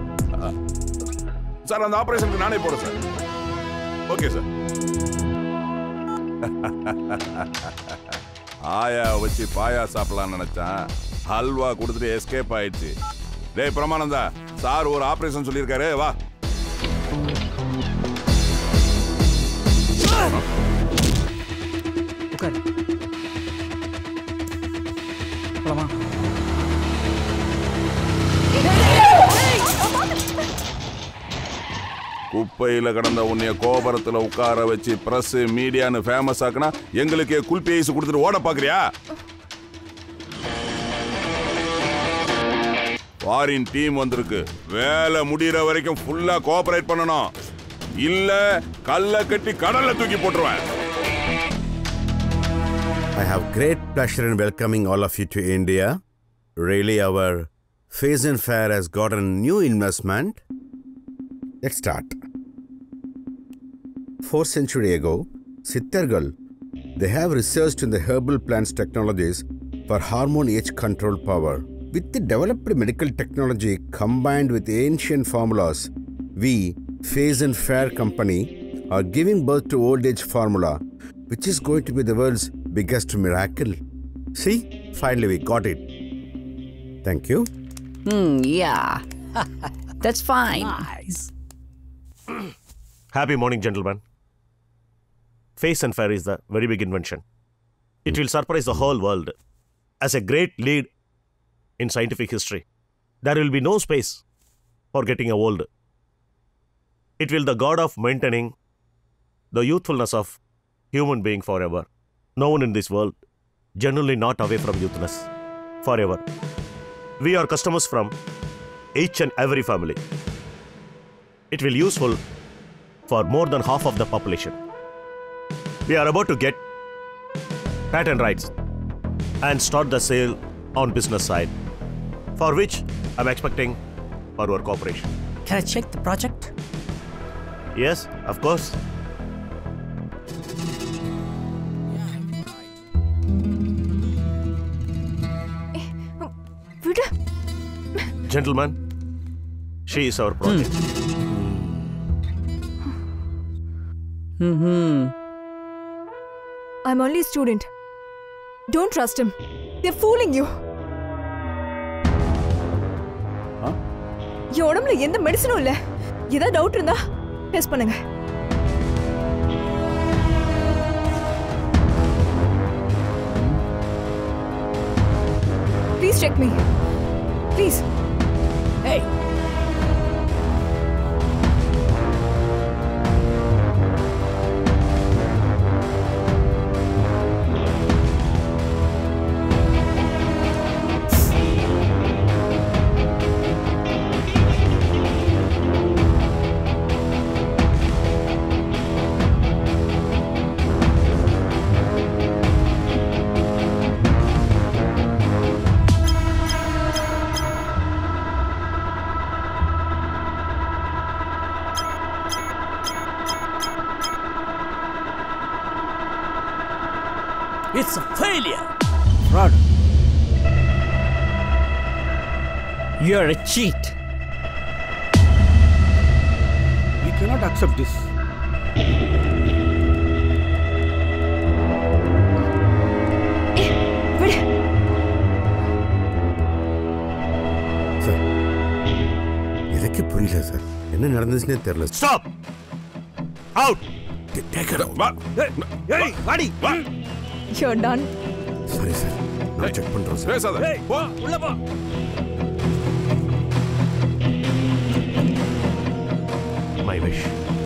Sir அந்த ஆபரேஷனுக்கு நானே போறேன் சார். Okay sir. ஆயா வச்சு பாயா சாப்பிடலாம்னு நினைச்சான். ஹல்வா கொடுத்துட்டு எஸ்கேப் ஆயிடுச்சு. டேய் பிரமானந்தா, சார் ஒரு ஆபரேஷன் சொல்லியிருக்காரு, வா. குப்பையில கடந்த உன்னைய கோபுரத்துல உட்கார வச்சு பிரஸ் மீடியான்னு ஃபேமஸ் ஆக்குனா எங்களுக்கே குல்பி ஐஸ் கொடுத்துட்டு ஓட பாக்குறியா? ஃபாரின் டீம் வந்திருக்கு. வேலை முடிகிற வரைக்கும் ஃபுல்லா கோஆபரேட் பண்ணணும். இல்ல கல்ல கட்டி கடல்ல தூக்கி போட்டுருவேன். I have great pleasure in welcoming all of you to India. Really, our Face and Fair has got a new investment. Let's start. Four centuries ago, Sittargal, they have researched in the herbal plants technologies for hormone age control power. With the developed medical technology combined with ancient formulas, we, Face and Fair Company, are giving birth to old age formula, which is going to be the world's biggest miracle. See, finally we got it. Thank you. Hmm, yeah. That's fine. Nice. Happy morning, gentlemen. Face and Fair is the very big invention. It will surprise the whole world. As a great lead in scientific history, there will be no space for getting old. It will the god of maintaining the youthfulness of human being forever. No one in this world generally not away from youthness forever. We are customers from each and every family. It will useful for more than half of the population. We are about to get patent rights and start the sale on business side, for which I'm expecting for our cooperation. Can I check the project? Yes, of course. விடு. Gentlemen, she is our project. Mm-hmm. I'm only a student. Don't trust him. They're fooling you. என் உடம்புல எந்த மெடிசனும் இல்ல. ஏதாவது doubt இருந்தா test பண்ணுங்க. Please check me. Please. Hey. It's a failure. Fraud. You're a cheat. We cannot accept this. Sir எனக்கே புரியல sir என்ன நடந்துச்சுன்னே தெரியல. Stop. Out. Take it out. Hey, வாடி. You're done. Sorry sir. நான் செக் பண்றேன் sir. பேசாத. போ உள்ள போ. My wish.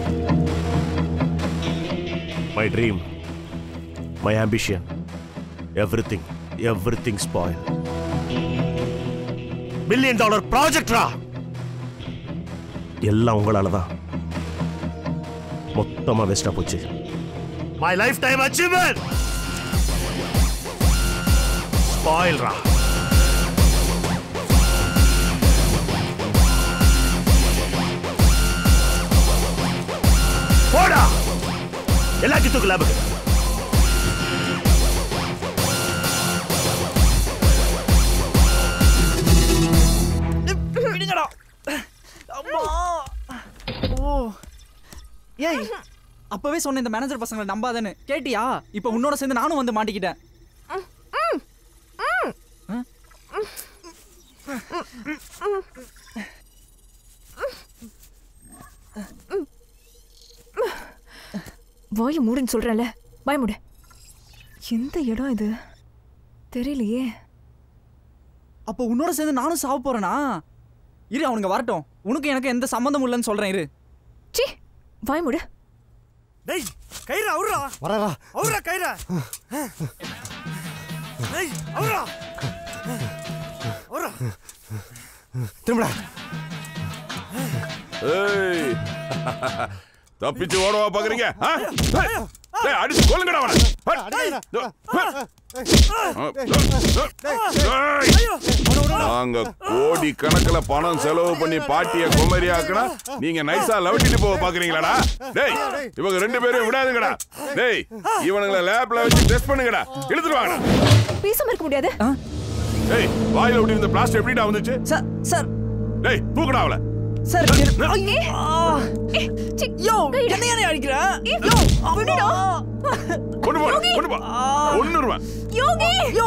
My dream. My ambition. Everything. Everything spoiled. Billion dollar project ரா. எல்லாம் உங்களால தான். மொத்தமா வேஸ்டா போச்சு. My lifetime achievement. Spoil ரா. போடா. எல்லாத்தையும் தூக்கு லேபுக்கு. விடுங்கடா. அம்மா. ஓ. ஏய். அப்பவே சொன்ன இந்த மேனேஜர் பசங்களை நம்பாதேன்னு. கேட்டியா? இப்போ உன்னோட சேர்ந்து நானும் வந்து மாட்டிக்கிட்டேன். வாய மூடுன்னு சொல்றேன்ல, வாய மூடு. எந்த இடம் இது தெரியலையே. அப்போ உன்னோட சேர்ந்து நானும் சாவ போறேனா? இரு, அவனுங்க வரட்டும். உனக்கு எனக்கு எந்த சம்பந்தமும் இல்லைன்னு சொல்றேன். இரு. சி, வாய மூடு. டேய், கயிறு அவுறா. வரடா. அவுறா கயிறு. டேய், அவுறா. அவுறா. திரும்படா. ஏய். தப்பிச்சு ஓடவா பாக்குறீங்க? டேய், அடிச்சு கொல்லுங்கடா அவனை. நாங்க கோடி கணக்குல பணம் செலவு பண்ணி பாட்டிய குமரியாக்குனா நீங்க நைஸா லவட்டிட்டு போக பாக்குறீங்களாடா? டேய், இவங்க ரெண்டு பேரும் விடாதுங்கடா. டேய், இவனுங்களை லேப்ல வச்சு டெஸ்ட் பண்ணுங்கடா. இழுத்துட்டு வாங்கடா. பேசாம இருக்க முடியாது. டேய், வாயில விட்டு இந்த பிளாஸ்டிக் எப்படிடா வந்துச்சு? Sir, sir. டேய், தூக்குடா அவளை. சார், ஐயே. சி, யோ, என்ன என்ன அடிக்குற? யோ, விடுடா. கொண்டு போ, கொண்டு போ. ஒன்னுருவா. யோகி. யோ.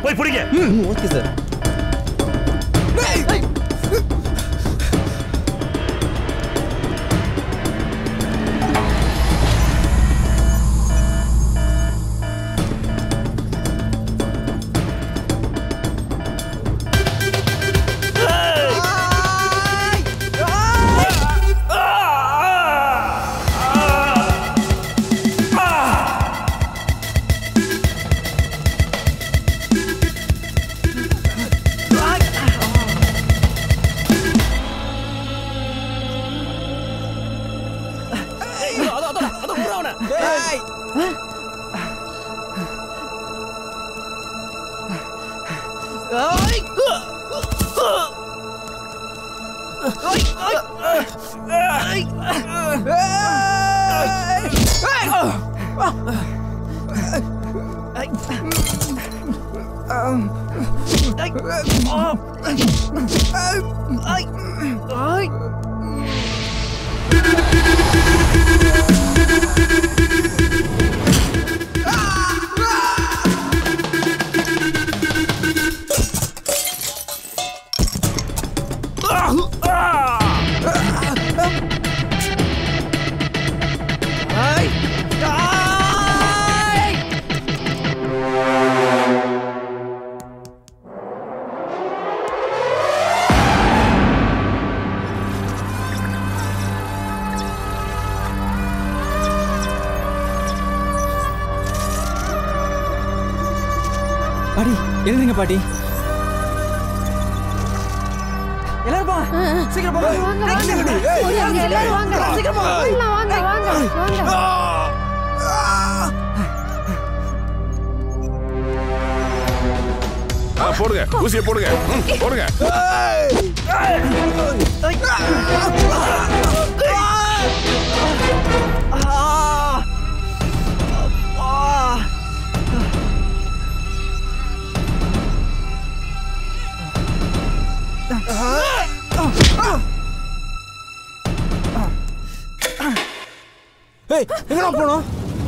போய் பிடிங்க. Okay sir. பாட்டி எழுதுங்க பாட்டி. எல்லாரும் போ சீக்கிரம் போங்க. எல்லாரும் வாங்க சீக்கிரம் வாங்க வாங்க வாங்க வாங்க. ஆ போடுங்க ஊசியை போடுங்க போடுங்க. ஏய் எங்கடா போறோம்?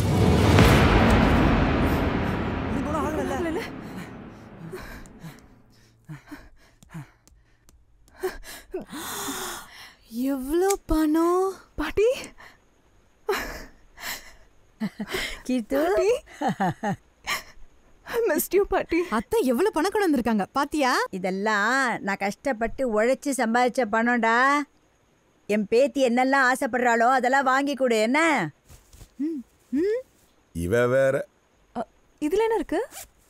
எவ்வளோ பணம் பாட்டி? கீர்த்து மிஸ்ட் யூ பாட்டி. அத்தை எவ்வளவு பணம் கொண்டு வந்திருக்காங்க பாத்தியா? இதெல்லாம் நான் கஷ்டப்பட்டு உழைச்சி சம்பாதிச்ச பணம்டா. என் பேத்தி என்னெல்லாம் ஆசைப்படுறாளோ அதெல்லாம் வாங்கி கொடு. என்ன இவ வேற இதுல என்ன இருக்கு?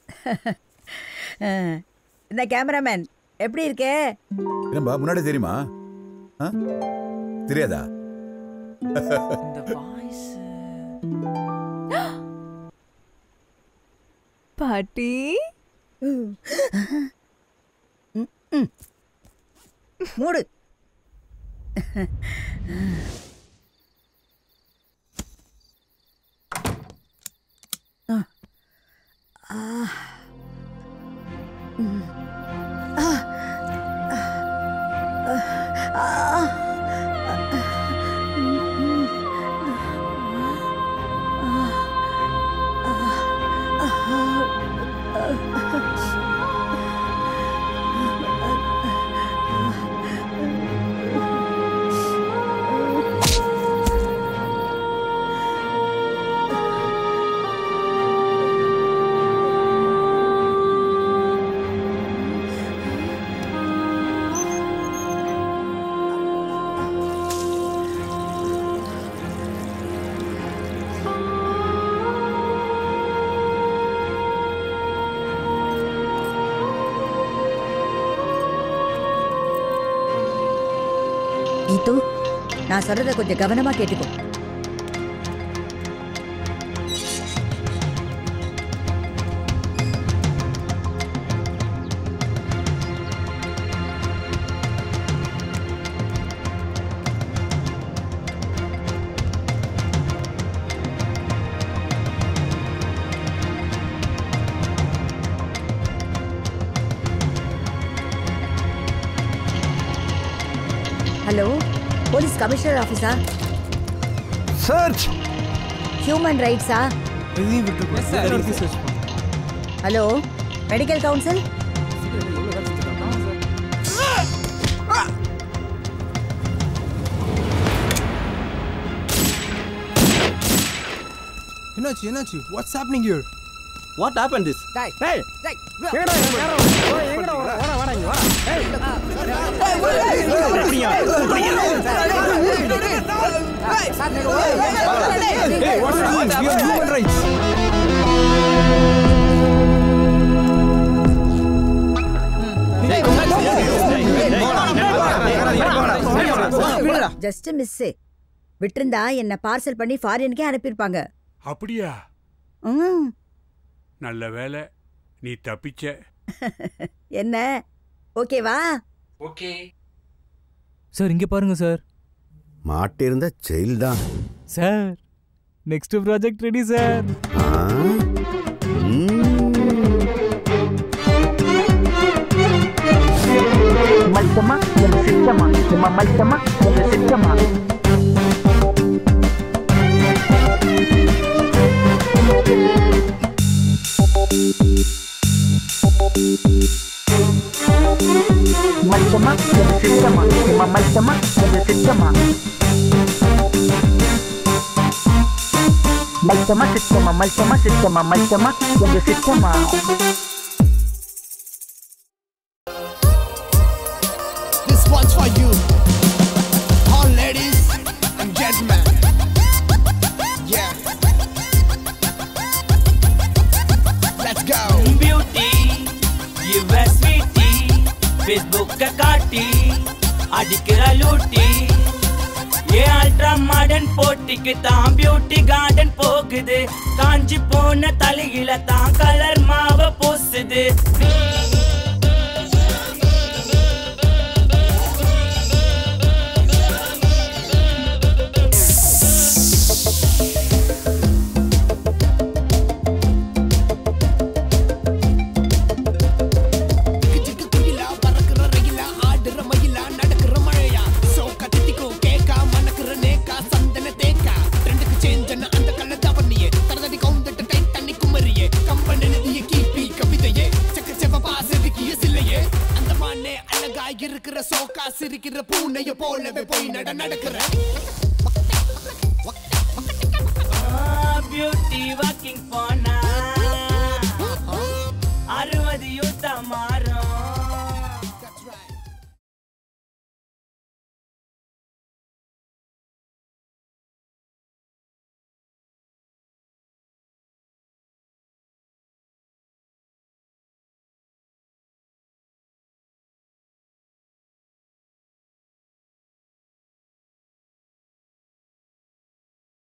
இந்த கேமராமேன் எப்படி இருக்கே? என்னப்பா முன்னாடி தெரியுமா? தெரியாதா? இந்த வாய்ஸ் பாட்டி மூடு. கீது, நான் சொல்றத கொஞ்சம் கவனமா கேட்டுக்கோ. ஹலோ, போலீஸ் கமிஷனர் ஆஃபீஸா? சர்ச் ஹியூமன் ரைட்ஸா? ஹலோ, மெடிக்கல் கவுன்சில் என்னாச்சு என்னாச்சு what's happening here what happen this டேய் டேய் எங்கடா எங்கடா வர வர வாடா இங்க வாடா ஏய் what's happening you are human rights just miss விட்டிருந்தா என்ன பார்சல் பண்ணி ஃபாரினுக்கே அனுப்பியிருப்பாங்க. அப்படியா? ம் நல்ல வேலை நீ தப்பிச்ச. என்ன ஓகேவா? ஓகே சார் இங்க பாருங்க சார். மாட்டிருந்த ஜெயில் தான் sir. Next project ready sir. Maltama, yang sistema, cuma maltama, yang sistema. Maltama, yang sistema, cuma maltama, yang sistema. Maltama sistema, maltama sistema, maltama yang sistema. One's for you, all ladies and gentlemen. Yeah, let's go. Beauty, you were sweetie. Facebook ka kaati, adikira looti. Ye ultra modern போட்டிக்கு தான் beauty garden போகுது. காஞ்சி போன தலையில தான் colour மாவ பூசுது. இருக்கிற சோக்கா சிரிக்கிற பூனைய போலவே போய் நட நடக்கிற பியூட்டி வாக்கிங் போனா அறுபது யூத்தமா